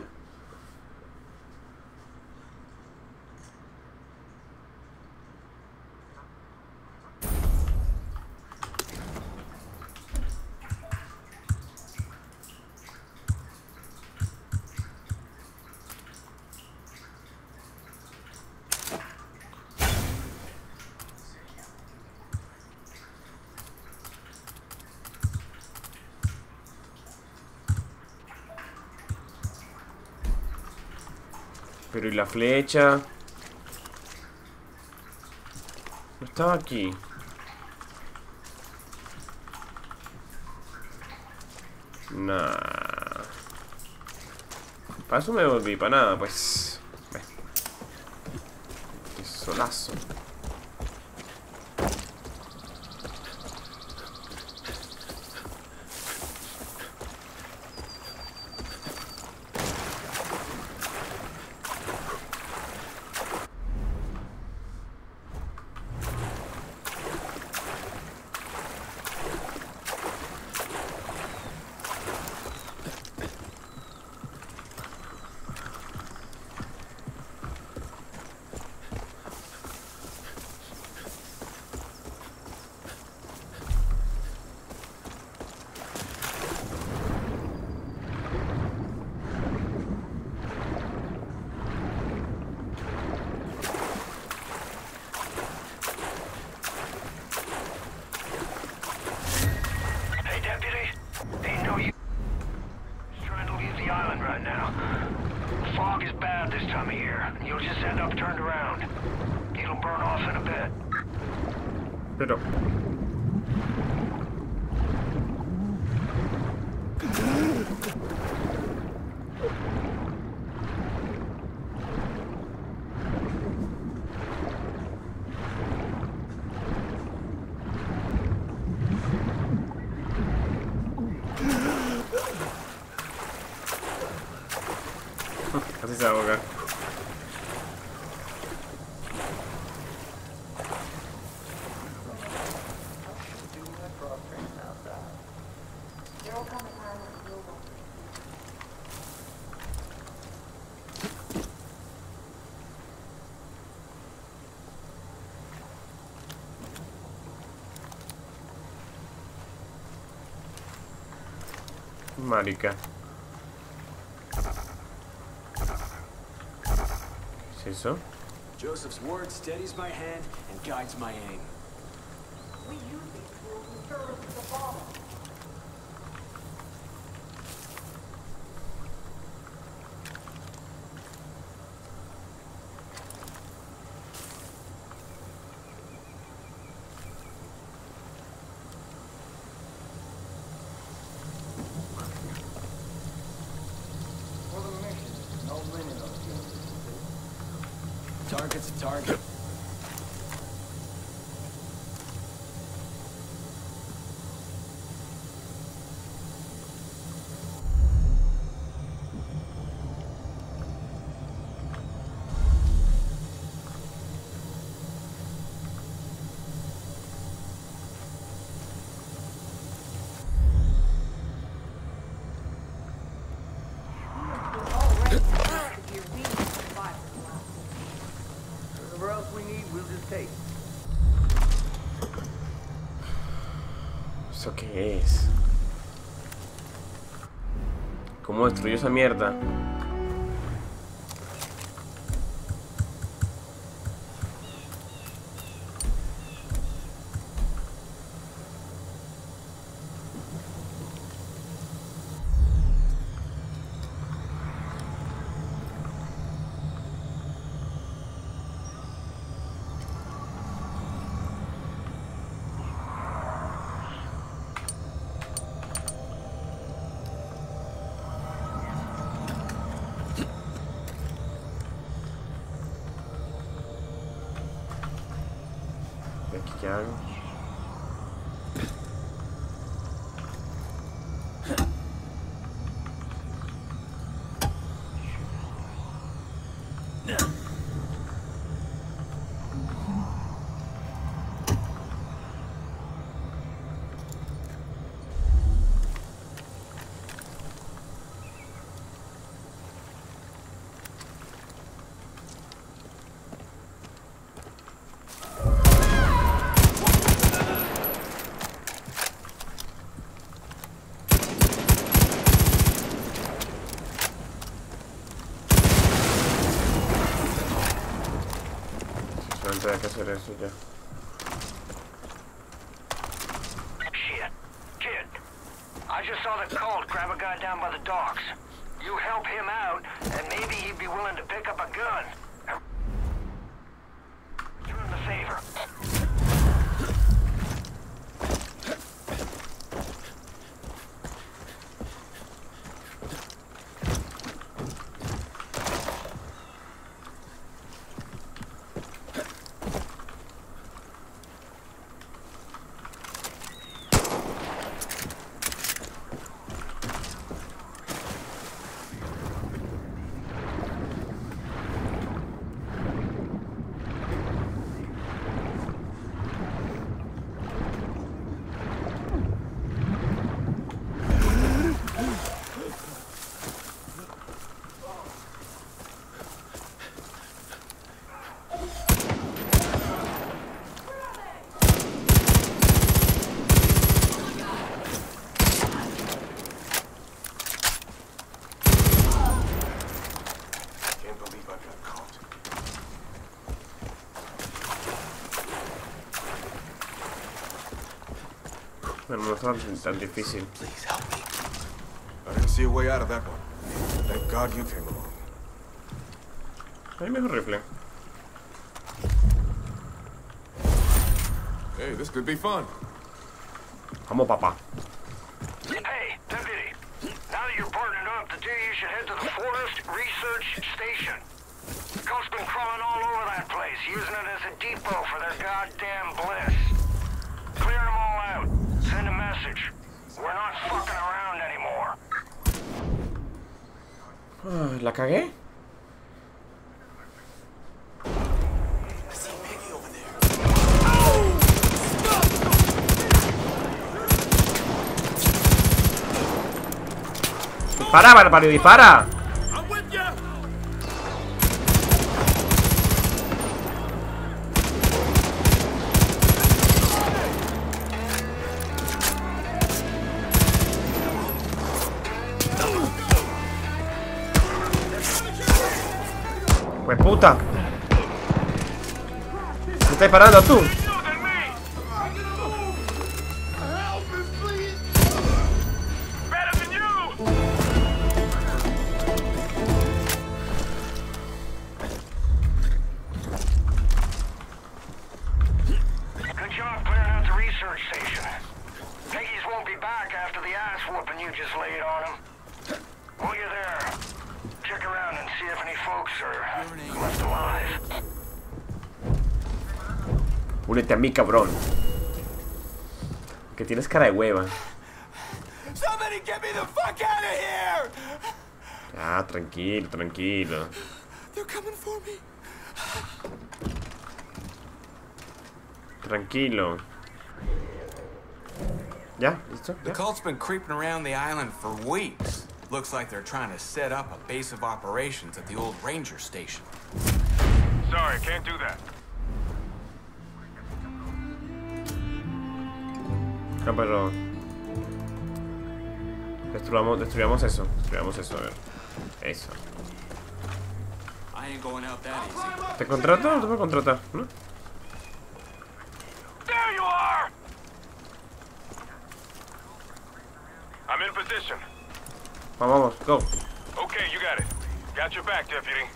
[SPEAKER 1] Pero ¿y la flecha? No estaba aquí. Nah. Para eso me volví, para nada, pues. Qué solazo. Pero... Casi se ahoga. Marica. ¿Qué es eso?
[SPEAKER 11] Joseph's word steadies my hand and guides my aim. That's a target.
[SPEAKER 1] ¿Eso qué es? ¿Cómo destruyó esa mierda? ¿Qué hago? Hay que hacer eso ya.
[SPEAKER 6] Shit. Kid. I just saw the cult grab a guy down by the docks. You help him out, and maybe he'd be willing to pick up a gun. Return the favor.
[SPEAKER 1] Bueno, no está tan difícil.
[SPEAKER 20] I didn't see a way out of that one. Thank God you came along.
[SPEAKER 1] Hay mejor rifle.
[SPEAKER 20] Hey, this could be fun.
[SPEAKER 1] Vamos, papá.
[SPEAKER 6] Hey, deputy. Now that you're partnered up, the two of you should head to the Forest Research Station. Cult's been crawling all over that place, using it as a depot for their goddamn bliss. Clear them all out. Send a message. We're not fucking around anymore.
[SPEAKER 1] Ah, ¿la cagué? ¡Dispara, barbario, dispara! Pues puta. ¿Me estás disparando tú? Únete a mí, cabrón. Que tienes cara de hueva.
[SPEAKER 10] Somebody get me the fuck out of here!
[SPEAKER 1] Ah, tranquilo, tranquilo.
[SPEAKER 10] They're coming for me.
[SPEAKER 1] Tranquilo. ¿Ya? ¿Listo?
[SPEAKER 12] The
[SPEAKER 1] ¿Ya?
[SPEAKER 12] cult's been creeping around the island for weeks. Looks like they're trying to set up a base of operations at the old ranger station.
[SPEAKER 6] Sorry, can't do that.
[SPEAKER 1] No, pero... Destruyamos, destruyamos eso. Destruyamos eso, a ver. Eso.
[SPEAKER 12] I ain't going out that easy.
[SPEAKER 1] ¿Te contrato o no te puedo contratar? ¿No?
[SPEAKER 6] There you are! I'm in position.
[SPEAKER 1] Vamos, vamos, go.
[SPEAKER 6] Okay, you got it. Got your back, deputy.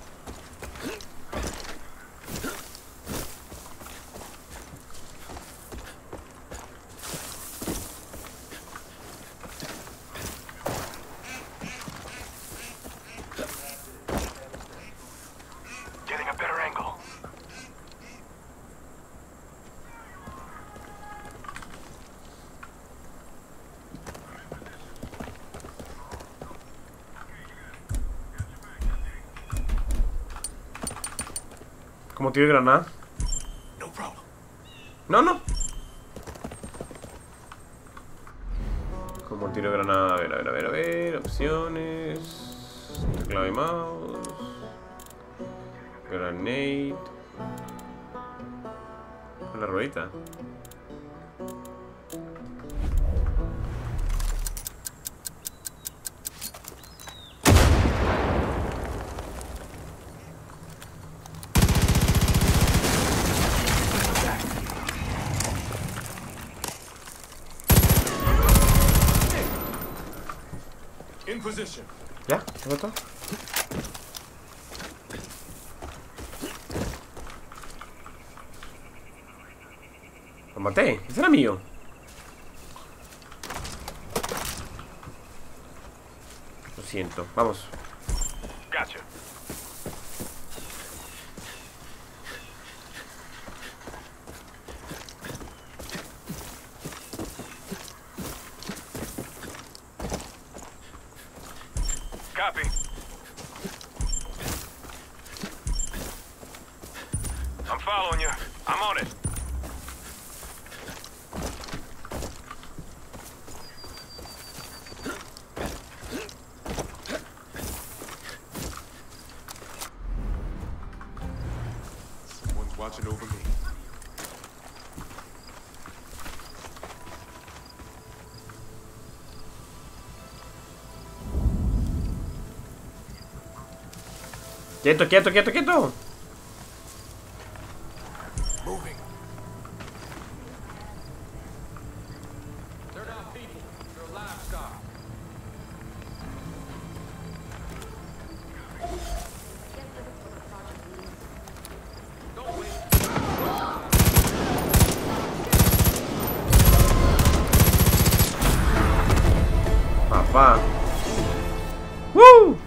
[SPEAKER 6] Getting a better angle.
[SPEAKER 1] Como tiro de granada.
[SPEAKER 12] No problem.
[SPEAKER 1] No, no. Como tiro de granada. A ver, a ver, a ver, a ver. Opciones. Teclado y mouse. Grenade. Con la ruedita.
[SPEAKER 20] In position.
[SPEAKER 1] ¿Ya? ¿Te mató? Lo maté. Ese era mío. Lo siento. Vamos.
[SPEAKER 6] Gotcha. Copy. I'm following you. I'm on it.
[SPEAKER 20] Someone's watching over me.
[SPEAKER 1] Quieto, quieto, quieto, quieto.
[SPEAKER 12] Moving.
[SPEAKER 5] They're not people. They're livestock. Don't wait.
[SPEAKER 1] Papá. ¡Woo!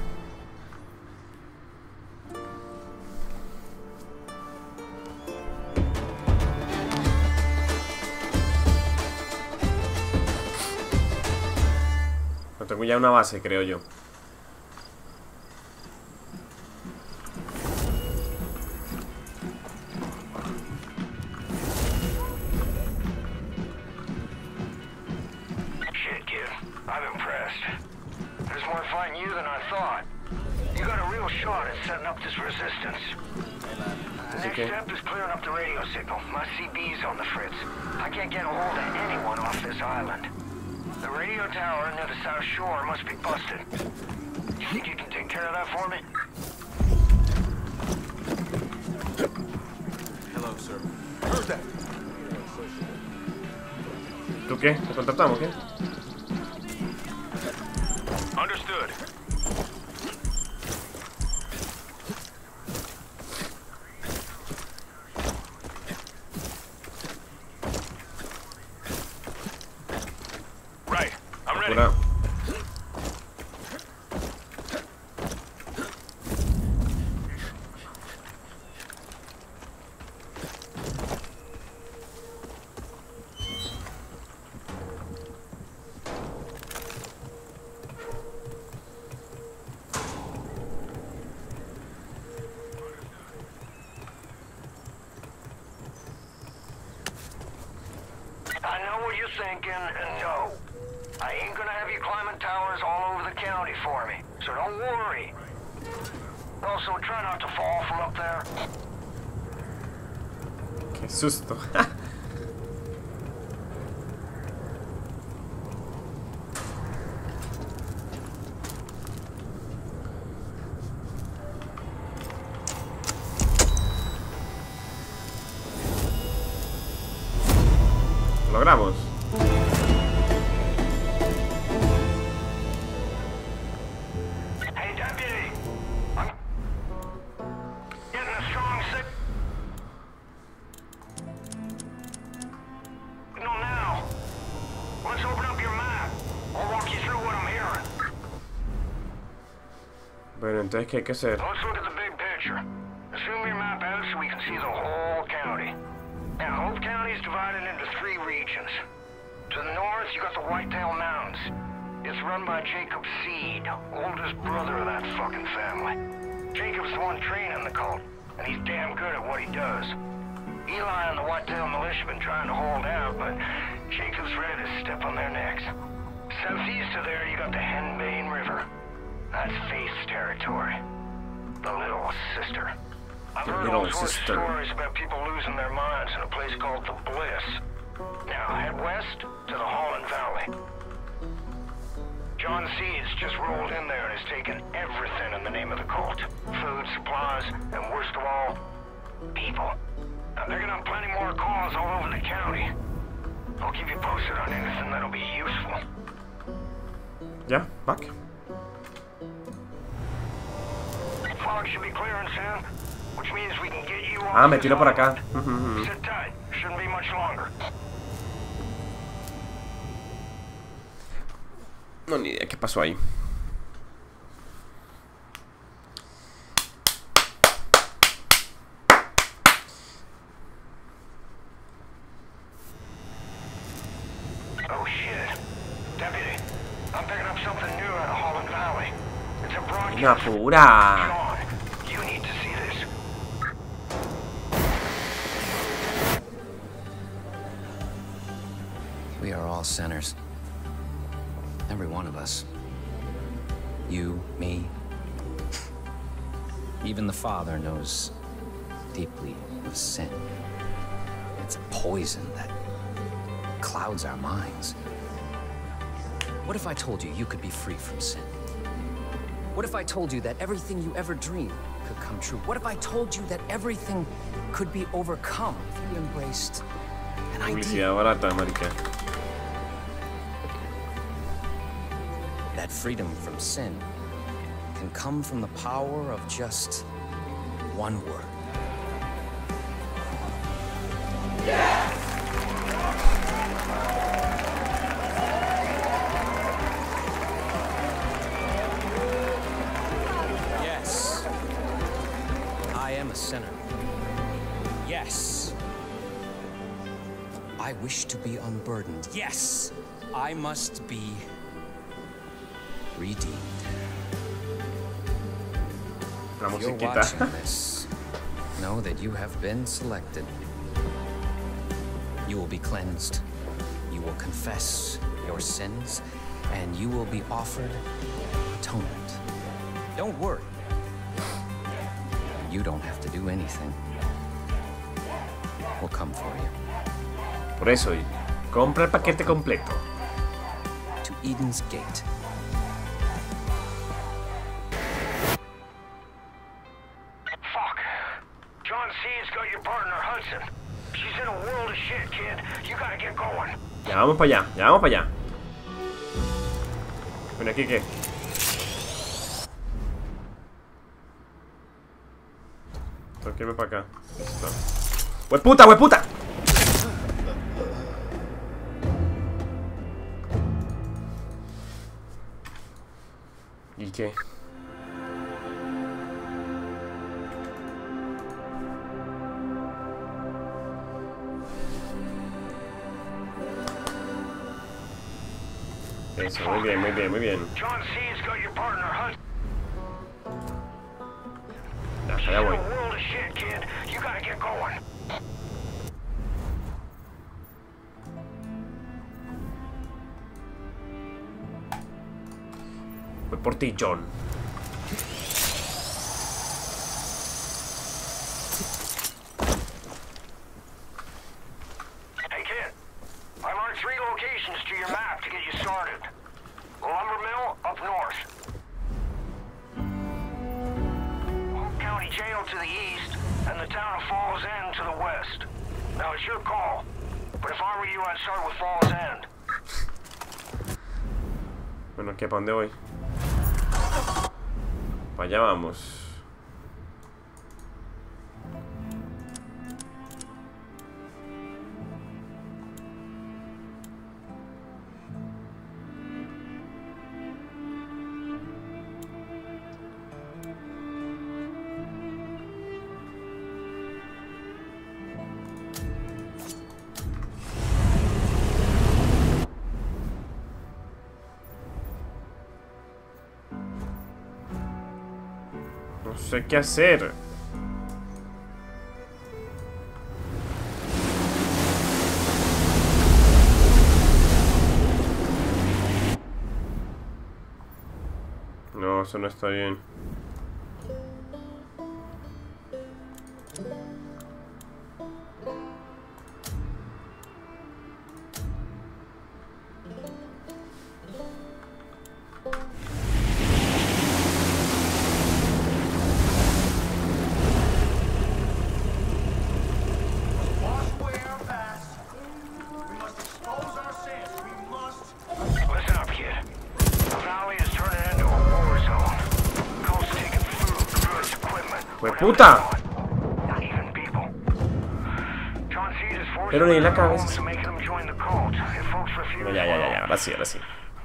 [SPEAKER 1] Tengo ya una base, creo yo.
[SPEAKER 6] Shit, kid. I'm impressed. There's more fighting you than I thought. You got a real shot at setting up this resistance. Next step is clearing up the radio signal. My C B's on the fritz. I can't get a hold of anyone off this island. The radio tower near the south shore must be busted. You think you can take care of that for me?
[SPEAKER 20] Hello, sir. Heard that.
[SPEAKER 1] ¿Tú qué? ¿Te contratamos, qué?
[SPEAKER 6] Understood. Right. I'm ready.
[SPEAKER 1] Pura.
[SPEAKER 6] I know what you're thinking, and no. I ain't gonna have you climbing towers all over the county for me, so don't worry. Also, try not to fall from up there.
[SPEAKER 1] Qué susto. Logramos.
[SPEAKER 6] Hey, deputy. I'm getting a strong signal now. Let's open up your map. I'll walk you through what I'm hearing.
[SPEAKER 1] Bueno, entonces, ¿qué hay que hacer?
[SPEAKER 6] Let's look at the big picture. Zoom your map out so we can see the whole county. Now, Hope County is divided into three regions. To the north, you got the Whitetail Mountains. It's run by Jacob Seed, oldest brother of that fucking family. Jacob's the one training the cult, and he's damn good at what he does. Eli and the Whitetail Militia have been trying to hold out, but Jacob's ready to step on their necks. Southeast of there, you got the Henbane River. That's Faith's territory. The Little Sister. I've heard all sorts of stories about people losing their minds in a place called the Bliss. Now, head west to the Holland Valley. John Seeds just rolled in there and has taken everything in the name of the cult. Food, supplies, and worst of all, people. Now, they're gonna have plenty more calls all over the county. I'll keep you posted on anything that'll be useful.
[SPEAKER 1] Yeah, back.
[SPEAKER 6] Fog should be clearing soon, which means we can get you
[SPEAKER 1] Ah, me tiro por acá.
[SPEAKER 6] Sit tight. Shouldn't be much longer.
[SPEAKER 1] No, ni idea qué pasó ahí.
[SPEAKER 6] Oh shit. Deputy, I'm picking up something new out of Holland Valley. It's a broadcast.
[SPEAKER 1] Una pura.
[SPEAKER 6] John, you need to see this.
[SPEAKER 21] We are all sinners. Every one of us. You, me. Even the Father knows deeply of sin. It's a poison that clouds our minds. What if I told you you could be free from sin? What if I told you that everything you ever dreamed could come true? What if I told you that everything could be overcome if you embraced an idea?
[SPEAKER 1] Publicidad barata, marica.
[SPEAKER 21] That freedom from sin can come from the power of just one word. Yes! Yes. I am a sinner. Yes. I wish to be unburdened. Yes. I must be redeemed. If you're watching this, know that you have been selected. You will be cleansed. You will confess your sins, and you will be offered atonement. Don't worry. You don't have to do anything. We'll come for you.
[SPEAKER 1] Por eso, compra el paquete completo.
[SPEAKER 21] To Eden's Gate.
[SPEAKER 1] Ya vamos para allá, ya vamos para allá. Bueno, ¿aquí qué? Tengo que irme para acá. ¡Hueputa, hueputa! ¿Y qué? Eso, muy bien, muy bien, muy bien.
[SPEAKER 6] John Seed's got your partner, Hunt.
[SPEAKER 1] Ya, allá voy.
[SPEAKER 6] World of shit, kid. You gotta get going.
[SPEAKER 1] Voy por ti, John.
[SPEAKER 6] Hey, kid. I marked three locations to your map to get you started. Lumber mill up north. Oak County Jail to the east, and the town of Falls End to the west. Now, it's your call. But if I were you, I'd start with Falls End.
[SPEAKER 1] Bueno, ¿qué? ¿Para dónde voy? Para allá vamos. No sé qué hacer. No, eso no está bien. ¡Puta! Pero ni en la cabeza. No, ya, ya, ya, ya. Ahora sí, ahora sí.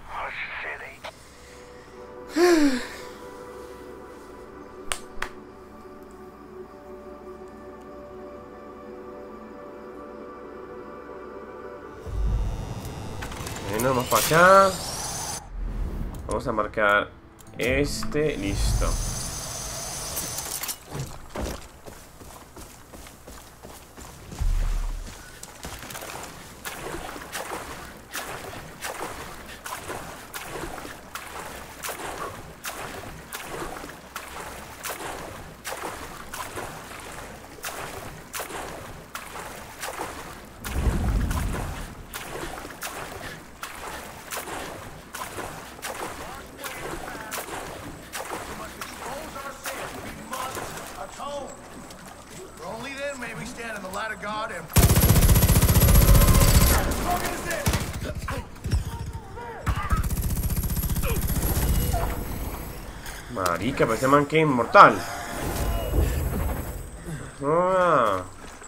[SPEAKER 1] Bueno, vamos para acá. Vamos a marcar este. Listo. Marica, pero este man que es inmortal. Ah.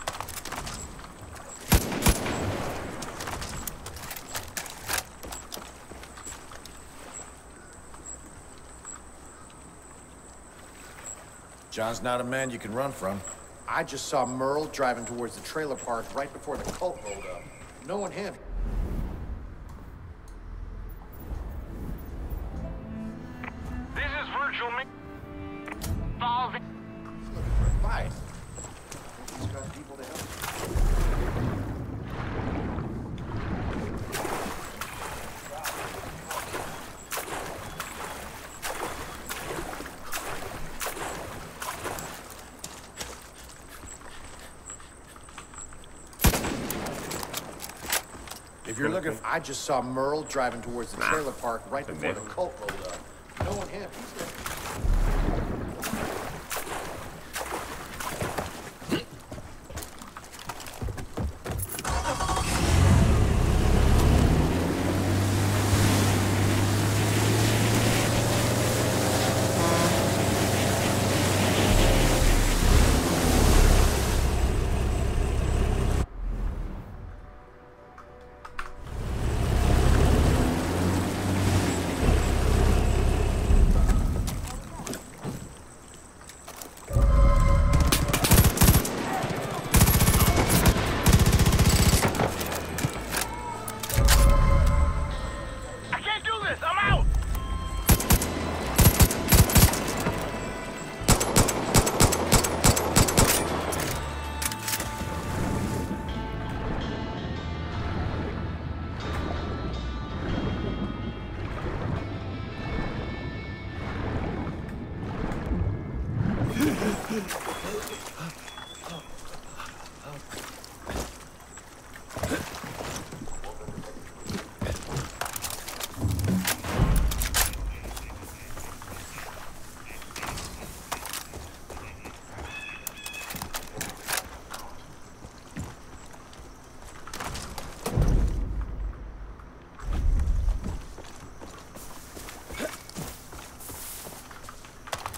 [SPEAKER 16] John's not a man you can run from. I just saw Merle driving towards the trailer park right before the cult rolled up. Knowing him.
[SPEAKER 6] This is Virtual Me. Falls.
[SPEAKER 16] Looking for a fight. He's got people to help. If you're looking, I just saw Merle driving towards the trailer park right before the cult rolled up. Knowing him, he's looking.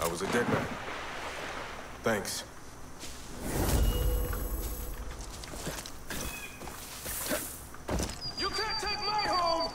[SPEAKER 20] I was a dead man. Thanks.
[SPEAKER 10] You can't take my home!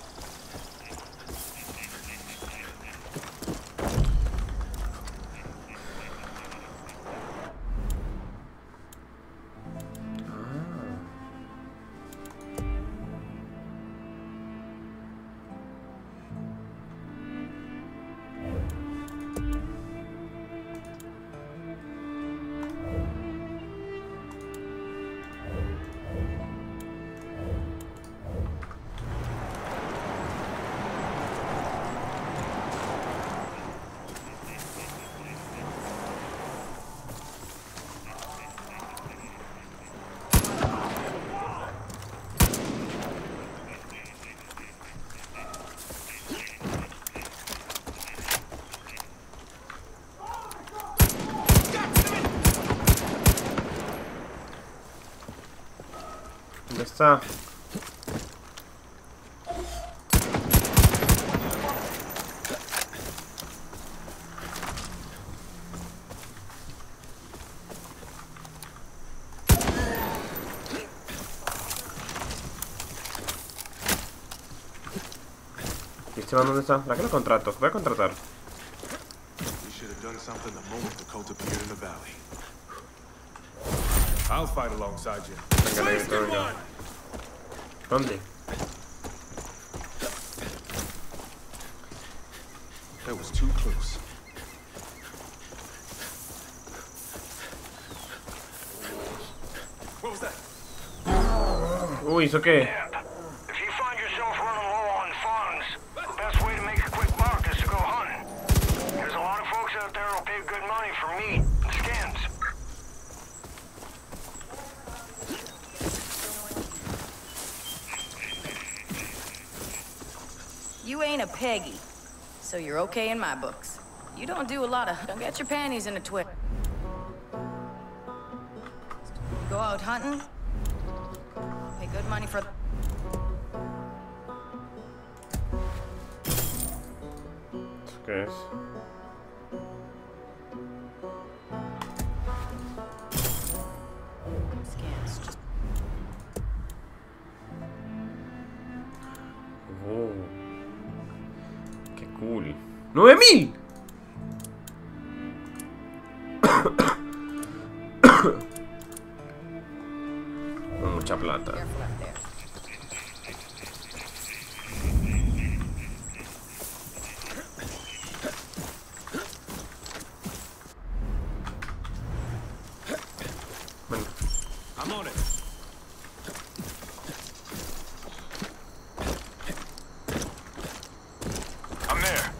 [SPEAKER 1] ¿Dónde está? Esteban, ¿dónde está? ¿La que lo contrato? Voy a contratar.
[SPEAKER 20] We should have done something the moment the cult appeared in the valley. I'll fight alongside you.
[SPEAKER 1] Venga, negrito, venga. ¿Dónde?
[SPEAKER 20] That was too close. What was that?
[SPEAKER 1] Uy, ¿eso qué?
[SPEAKER 6] If you find yourself running low on funds, the best way to make a quick buck is to go hunting. There's a lot of folks out there who'll pay good money for meat and skins.
[SPEAKER 2] You ain't a Peggy, so you're okay in my books. You don't do a lot of... Don't get your panties in a twist. Go out hunting, pay good money for...
[SPEAKER 1] ¿Qué es?
[SPEAKER 2] Skins, just...
[SPEAKER 1] Oh. Qué cool. ¡Nueve mil! Mucha plata. Bueno.
[SPEAKER 20] I'm on it. I'm there.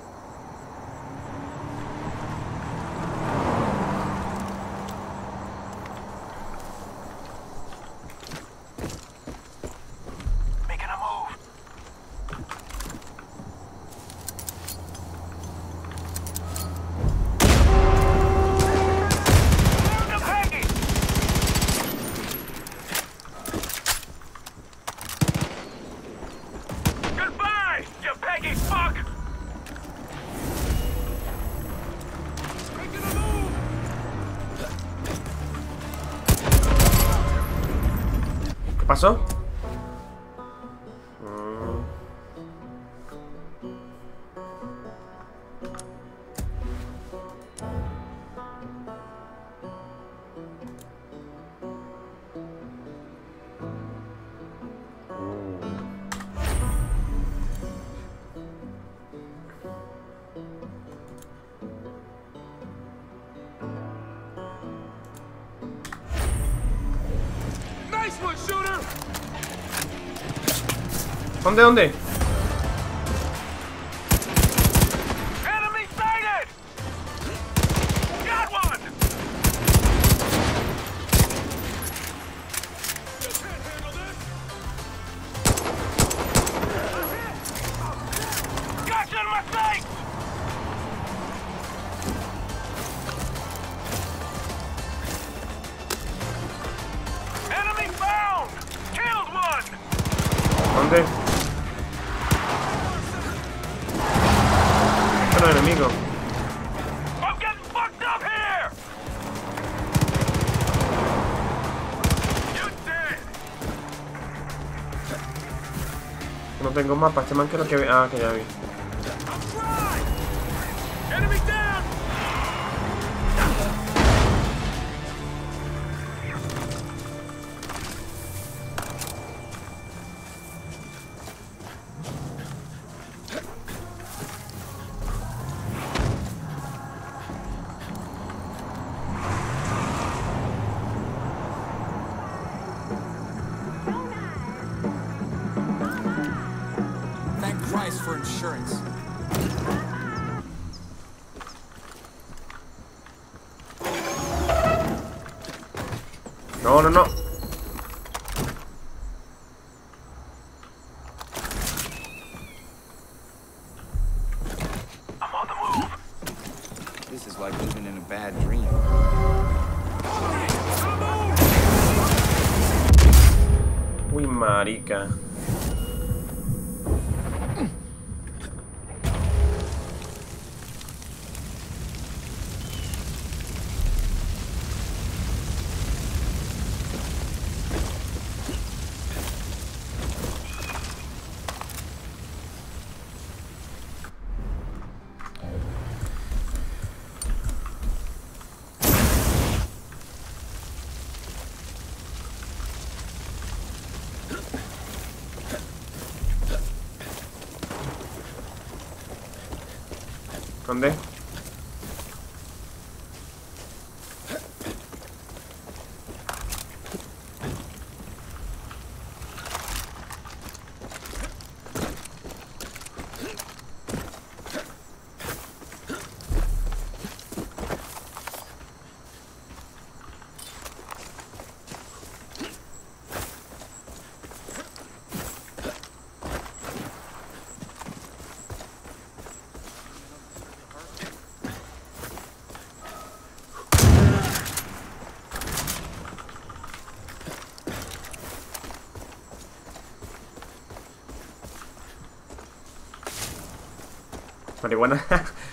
[SPEAKER 20] Making a move. The Peggy! Goodbye, you Peggy fuck! Making a move!
[SPEAKER 1] ¿Qué pasó? Mm.
[SPEAKER 10] Nice one, shooter!
[SPEAKER 1] ¿Dónde, dónde?
[SPEAKER 10] Enemy sighted! Got one! You can't handle this! Gotcha in my sight! Enemy found! Killed one!
[SPEAKER 1] ¿Dónde? Bueno, enemigo. No tengo mapa, este man que lo que ve. Ah, que ya vi.
[SPEAKER 11] For insurance.
[SPEAKER 1] No, no, no.
[SPEAKER 10] I'm on the move.
[SPEAKER 8] This is like living in a bad dream.
[SPEAKER 1] Uy, marica. ¿Dónde? Marihuana.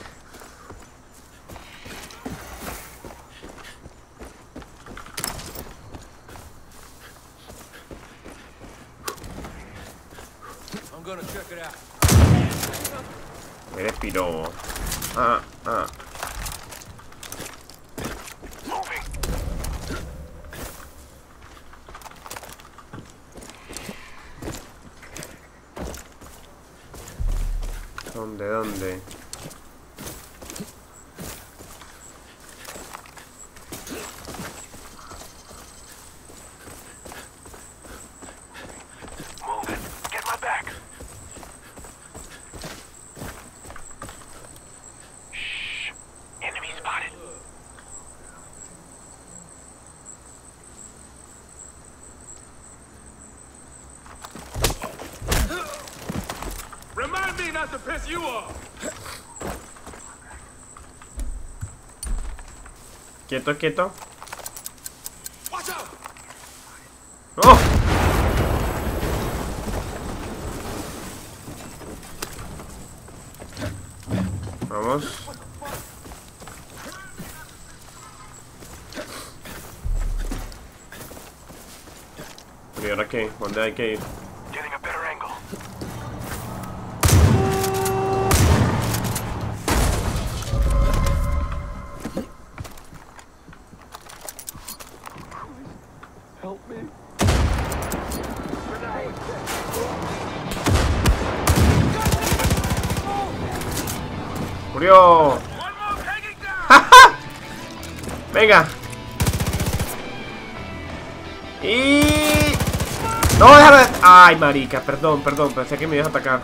[SPEAKER 10] I'm gonna check it out.
[SPEAKER 1] Eres piro. Ah, ah. ¿Dónde, dónde?
[SPEAKER 10] Moving. Get my back. Shh. Enemy spotted. Remind me not to piss you off.
[SPEAKER 1] Quieto, quieto.
[SPEAKER 10] Watch out.
[SPEAKER 1] ¡Oh! Vamos. ¿Y ahora qué? ¿Dónde hay que ir?
[SPEAKER 10] Getting a better angle. Help me.
[SPEAKER 1] ¡Murió! Venga. Y... No, déjame... Ay, marica, perdón, perdón. Pensé que me ibas a atacar.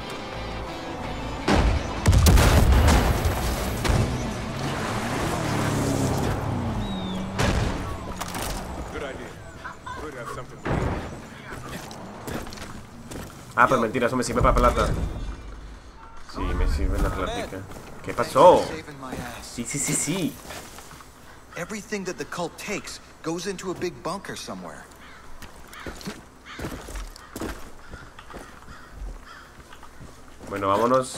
[SPEAKER 1] Ah, pues mentira, eso me sirve para plata. Sí, me sirve la plática. ¿Qué pasó? Sí, sí, sí, sí.
[SPEAKER 22] Everything that the cult takes goes into a big bunker somewhere.
[SPEAKER 1] Bueno, vámonos.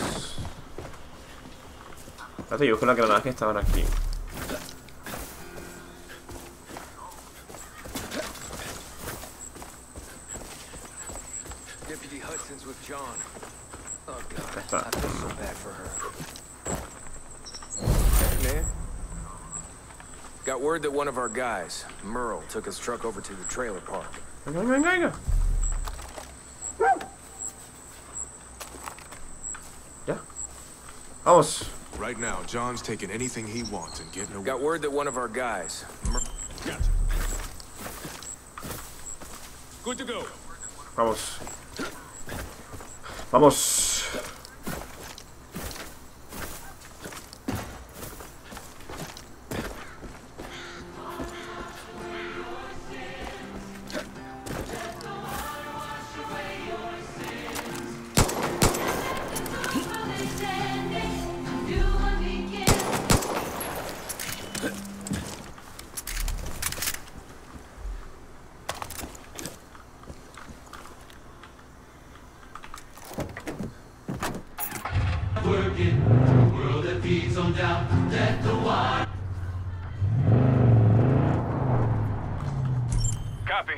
[SPEAKER 1] Espérate, yo busco las granadas que estaban aquí.
[SPEAKER 4] Deputy Hudson's with John. Oh God, I feel so bad for her. Hey, man. Got word that one of our guys, Merle, took his truck over to the trailer park.
[SPEAKER 1] Venga, venga, venga. Ya. Vamos.
[SPEAKER 20] Right now, John's taking anything he wants and getting away.
[SPEAKER 4] Got word that one of our guys, Mer
[SPEAKER 20] Gotcha. Good to go.
[SPEAKER 1] Vamos. Vamos.
[SPEAKER 7] Working, world that feeds on doubt, let the wine.
[SPEAKER 6] Copy.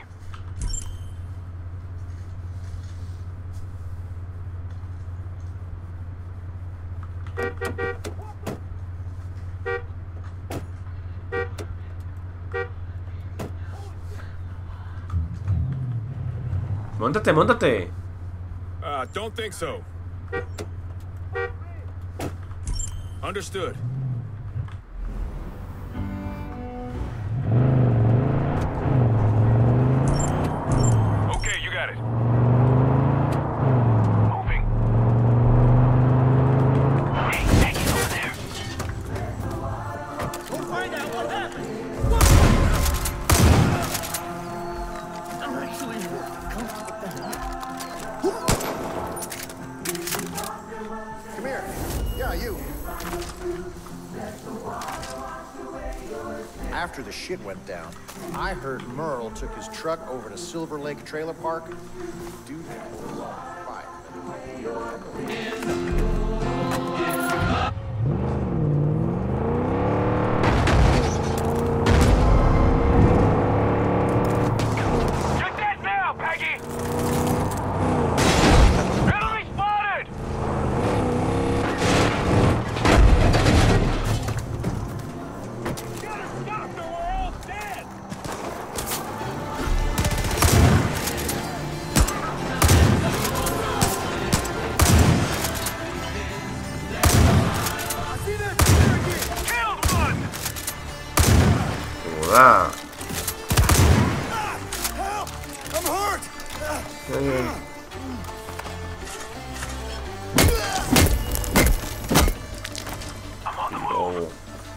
[SPEAKER 1] Móntate, móntate.
[SPEAKER 20] Uh, don't think so. Understood.
[SPEAKER 6] Okay, you got it. Moving. Hey, Peggy's over there.
[SPEAKER 10] Go find out what happened. I'm actually comfortable with that.
[SPEAKER 16] Come here. Yeah, you. After the shit went down, I heard Merle took his truck over to Silver Lake Trailer Park. Dude, that was all right.
[SPEAKER 6] You're dead now, Peggy! Enemy spotted!
[SPEAKER 1] Ah.
[SPEAKER 10] Help! I'm hurt!
[SPEAKER 1] Eh.
[SPEAKER 6] I'm on the move.
[SPEAKER 1] Oh.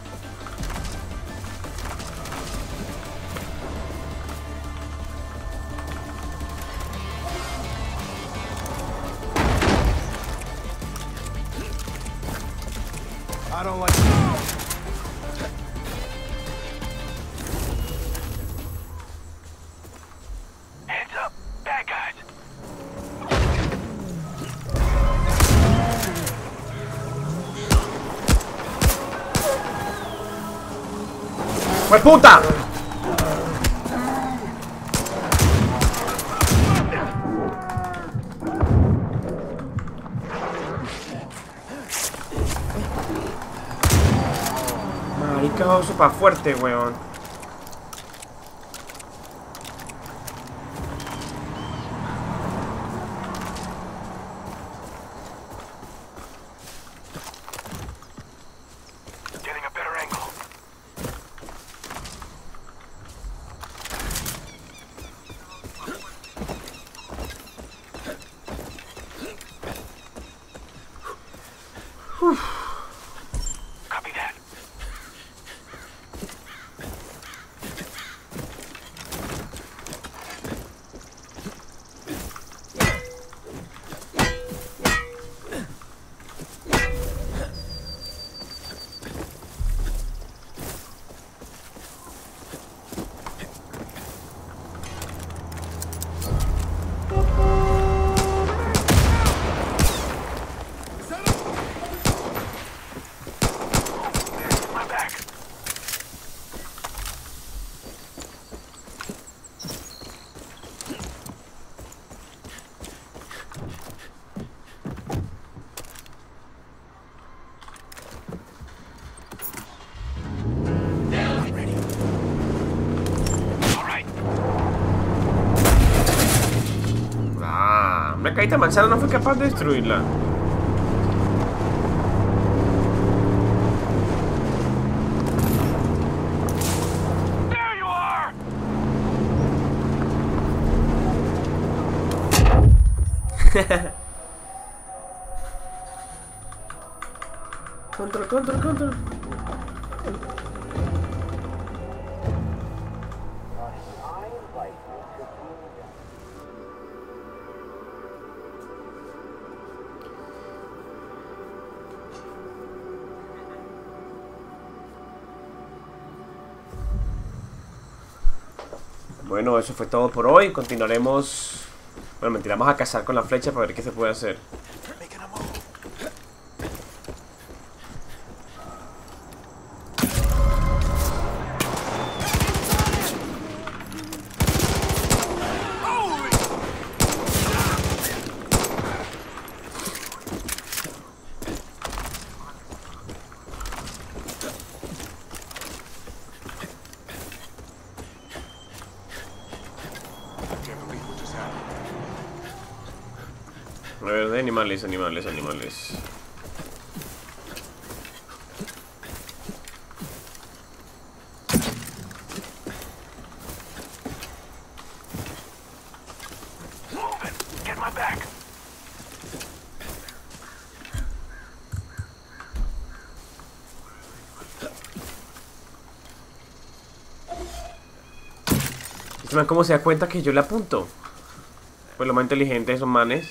[SPEAKER 16] I don't like.
[SPEAKER 6] Heads up, bad guys.
[SPEAKER 1] ¡Pues puta! Marica, súper fuerte, weón.
[SPEAKER 6] Getting a better angle. Copy that.
[SPEAKER 1] La cajita manzana no fue capaz de destruirla. Control, control, control. Bueno, eso fue todo por hoy. Continuaremos. Bueno, mentira, vamos a cazar con la flecha para ver qué se puede hacer. A ver, de animales, animales, animales. ¿Cómo se da cuenta que yo le apunto? Pues lo más inteligente de esos manes.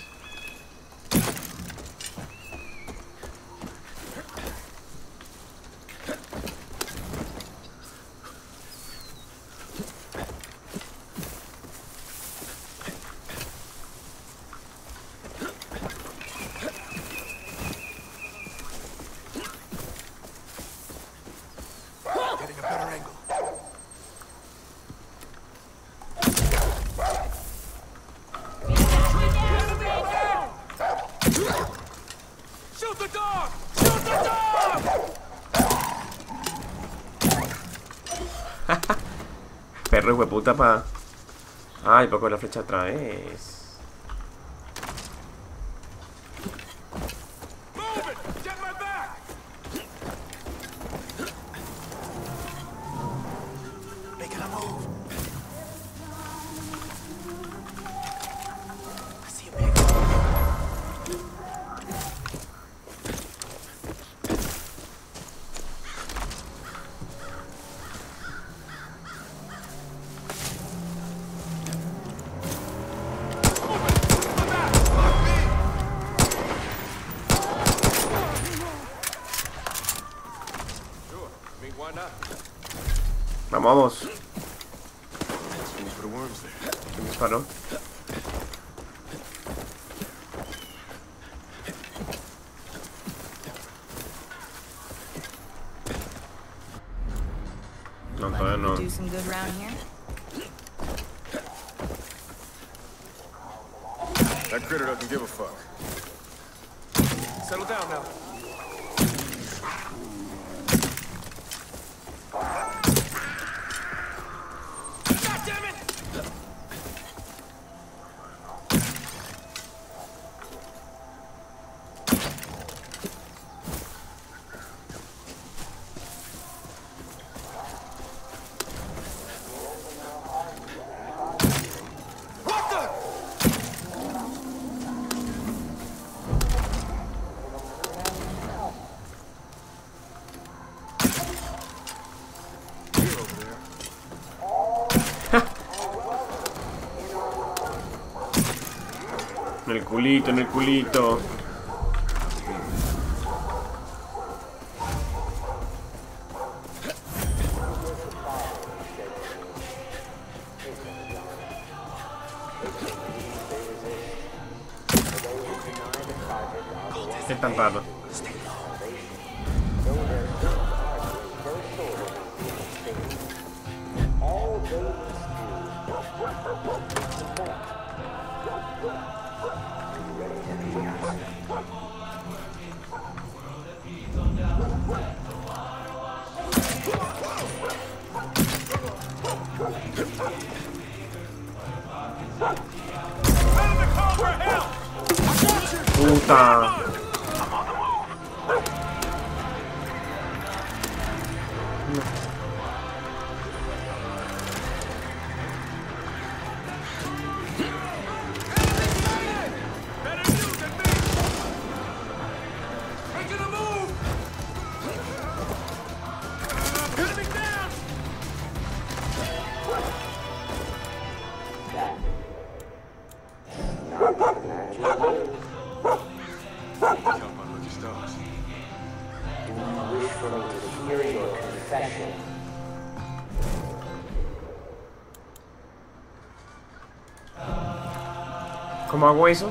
[SPEAKER 1] Perro, hueputa, pa. Ay, poco la flecha traes. Vamos, vamos. ¿Quién me disparó? No, todavía no.
[SPEAKER 20] That critter doesn't give a fuck. Settle down now.
[SPEAKER 1] En el culito, en el culito. Qué tan raro.
[SPEAKER 10] Call for help!
[SPEAKER 1] puta! ¿Cómo hago eso?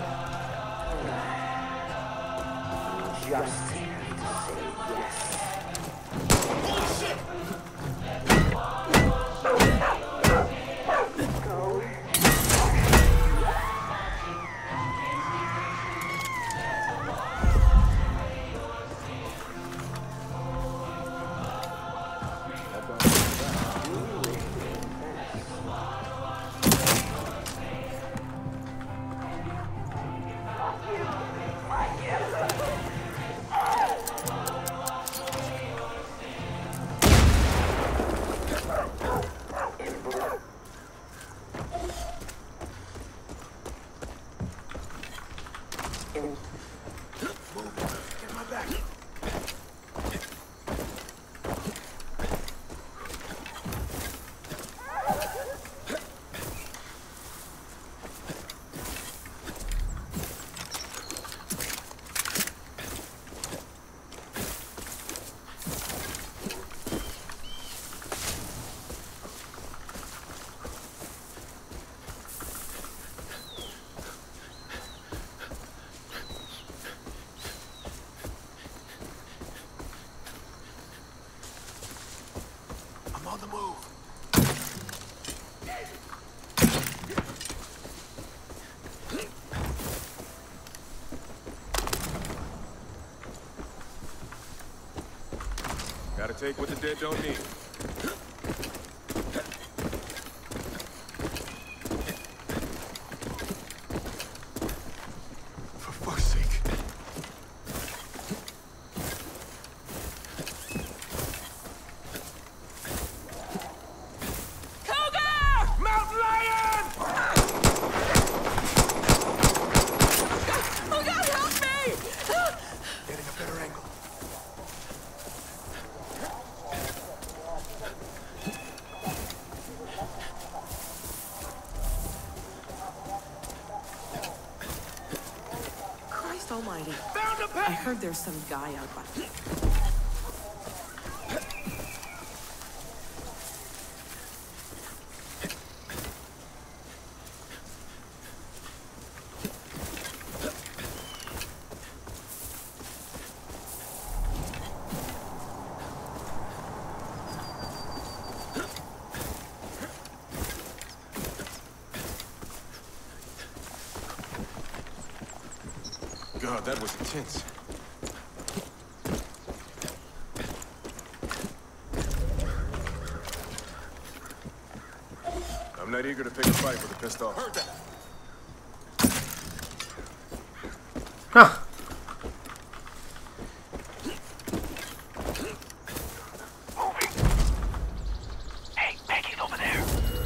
[SPEAKER 20] Gotta take what the dead don't need. For fuck's sake.
[SPEAKER 10] Cougar! Mountain lion! Oh God, help me!
[SPEAKER 20] Getting a better angle.
[SPEAKER 13] Almighty. I heard there's some guy out by.
[SPEAKER 20] God, that was intense. I'm not eager to pick a fight with a pistol. Heard that.
[SPEAKER 1] Huh.
[SPEAKER 10] Hey, Peggy's over there.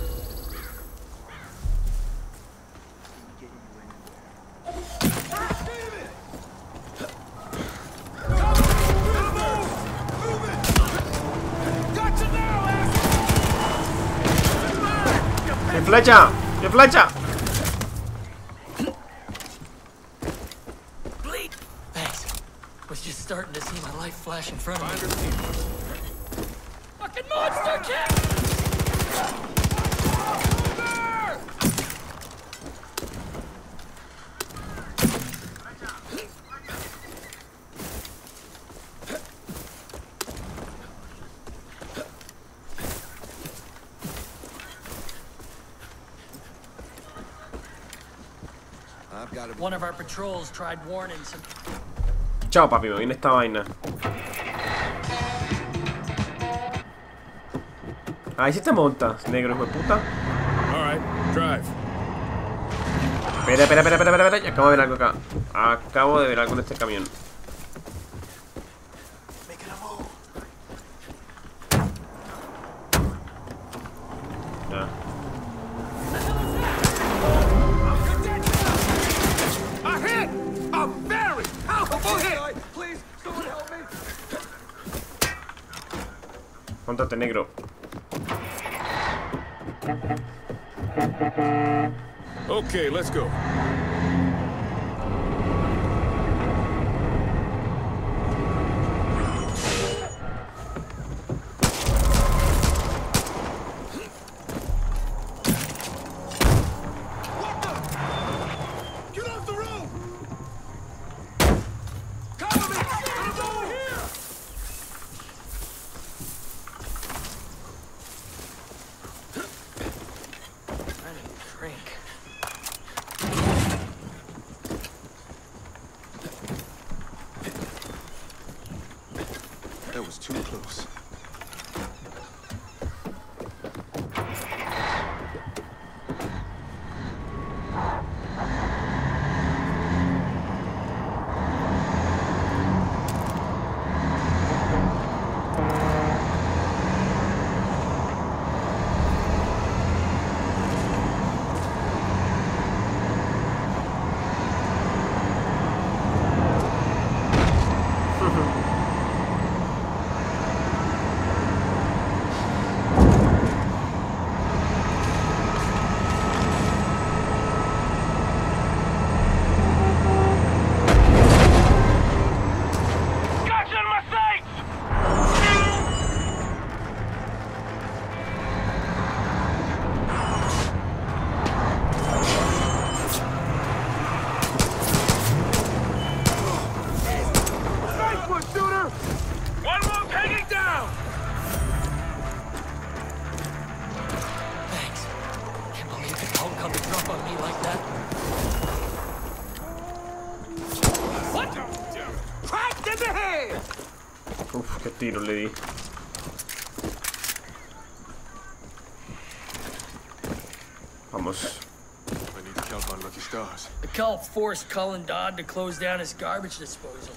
[SPEAKER 1] ¡Qué flecha! ¡Qué flecha!
[SPEAKER 14] Bleed. Thanks. Was just starting to see my life flash in front of me.
[SPEAKER 10] Fucking monster kid!
[SPEAKER 14] One of our patrols tried warning some.
[SPEAKER 1] Chao, papi, me viene esta vaina. Ahí sí te montas, negro hijo de puta.
[SPEAKER 20] All right, drive.
[SPEAKER 1] Espera, espera, espera, espera, espera. Acabo de ver algo acá. Acabo de ver algo en este camión. Ya. Contate, negro.
[SPEAKER 4] Okay, let's go.
[SPEAKER 20] That was too close.
[SPEAKER 1] Uf, qué tiro le di. Vamos.
[SPEAKER 20] I need to count on lucky stars.
[SPEAKER 14] The cult forced Cullen Dodd to close down his garbage disposal.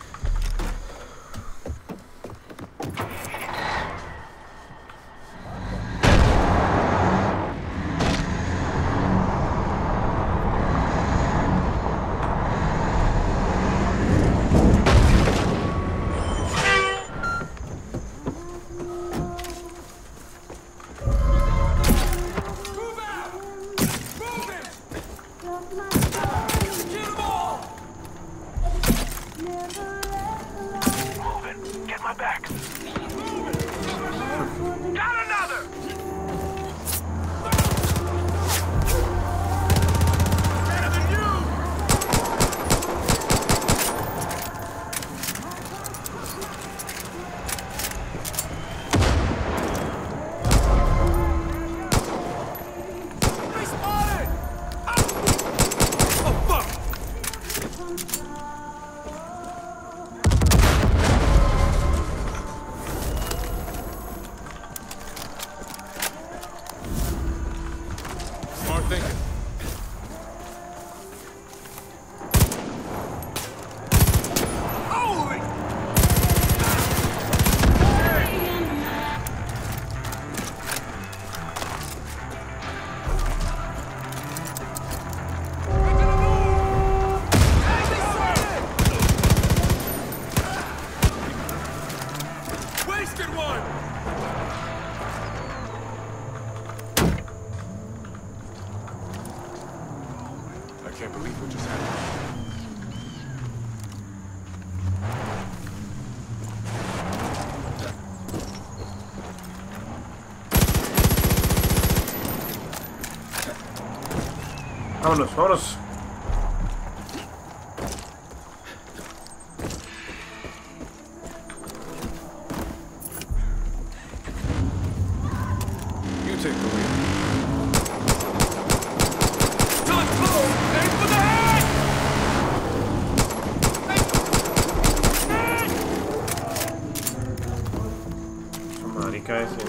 [SPEAKER 20] I can't believe what just happened.
[SPEAKER 1] Vámonos, vámonos.
[SPEAKER 20] You take the lead.
[SPEAKER 1] Marica ese.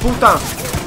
[SPEAKER 1] puta!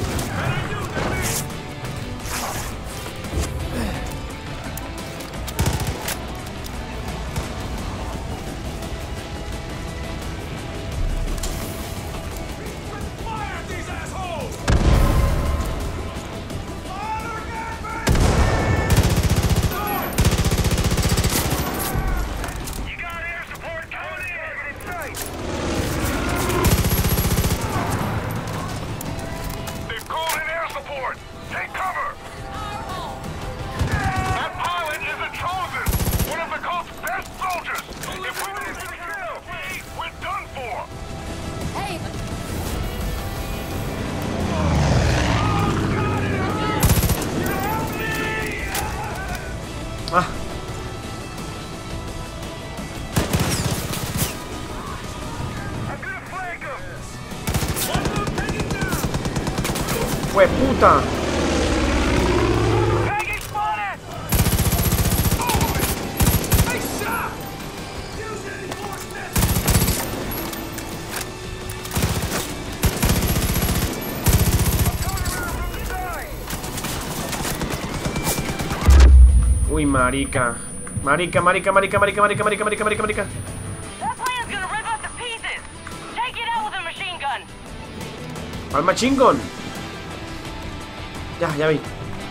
[SPEAKER 1] ¡Fue puta! Uy, marica. Marica, marica, marica, marica, marica, marica, marica, marica, marica. Al machine gun. Ya, ya vi.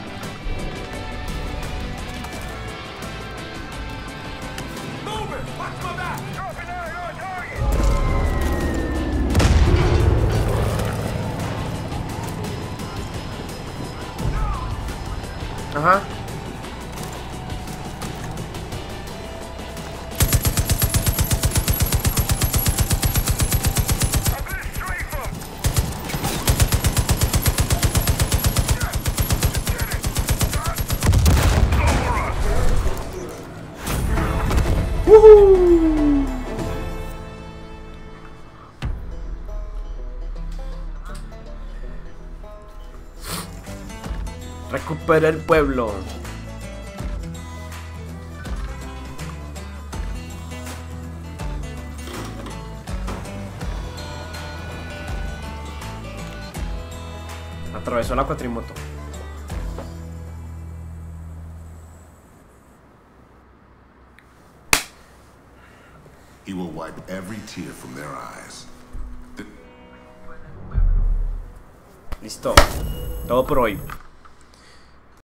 [SPEAKER 1] Ajá. Recupera el pueblo. Atravesó la cuatrimoto.
[SPEAKER 3] He will wipe every tear from their eyes.
[SPEAKER 1] Listo. Todo por hoy.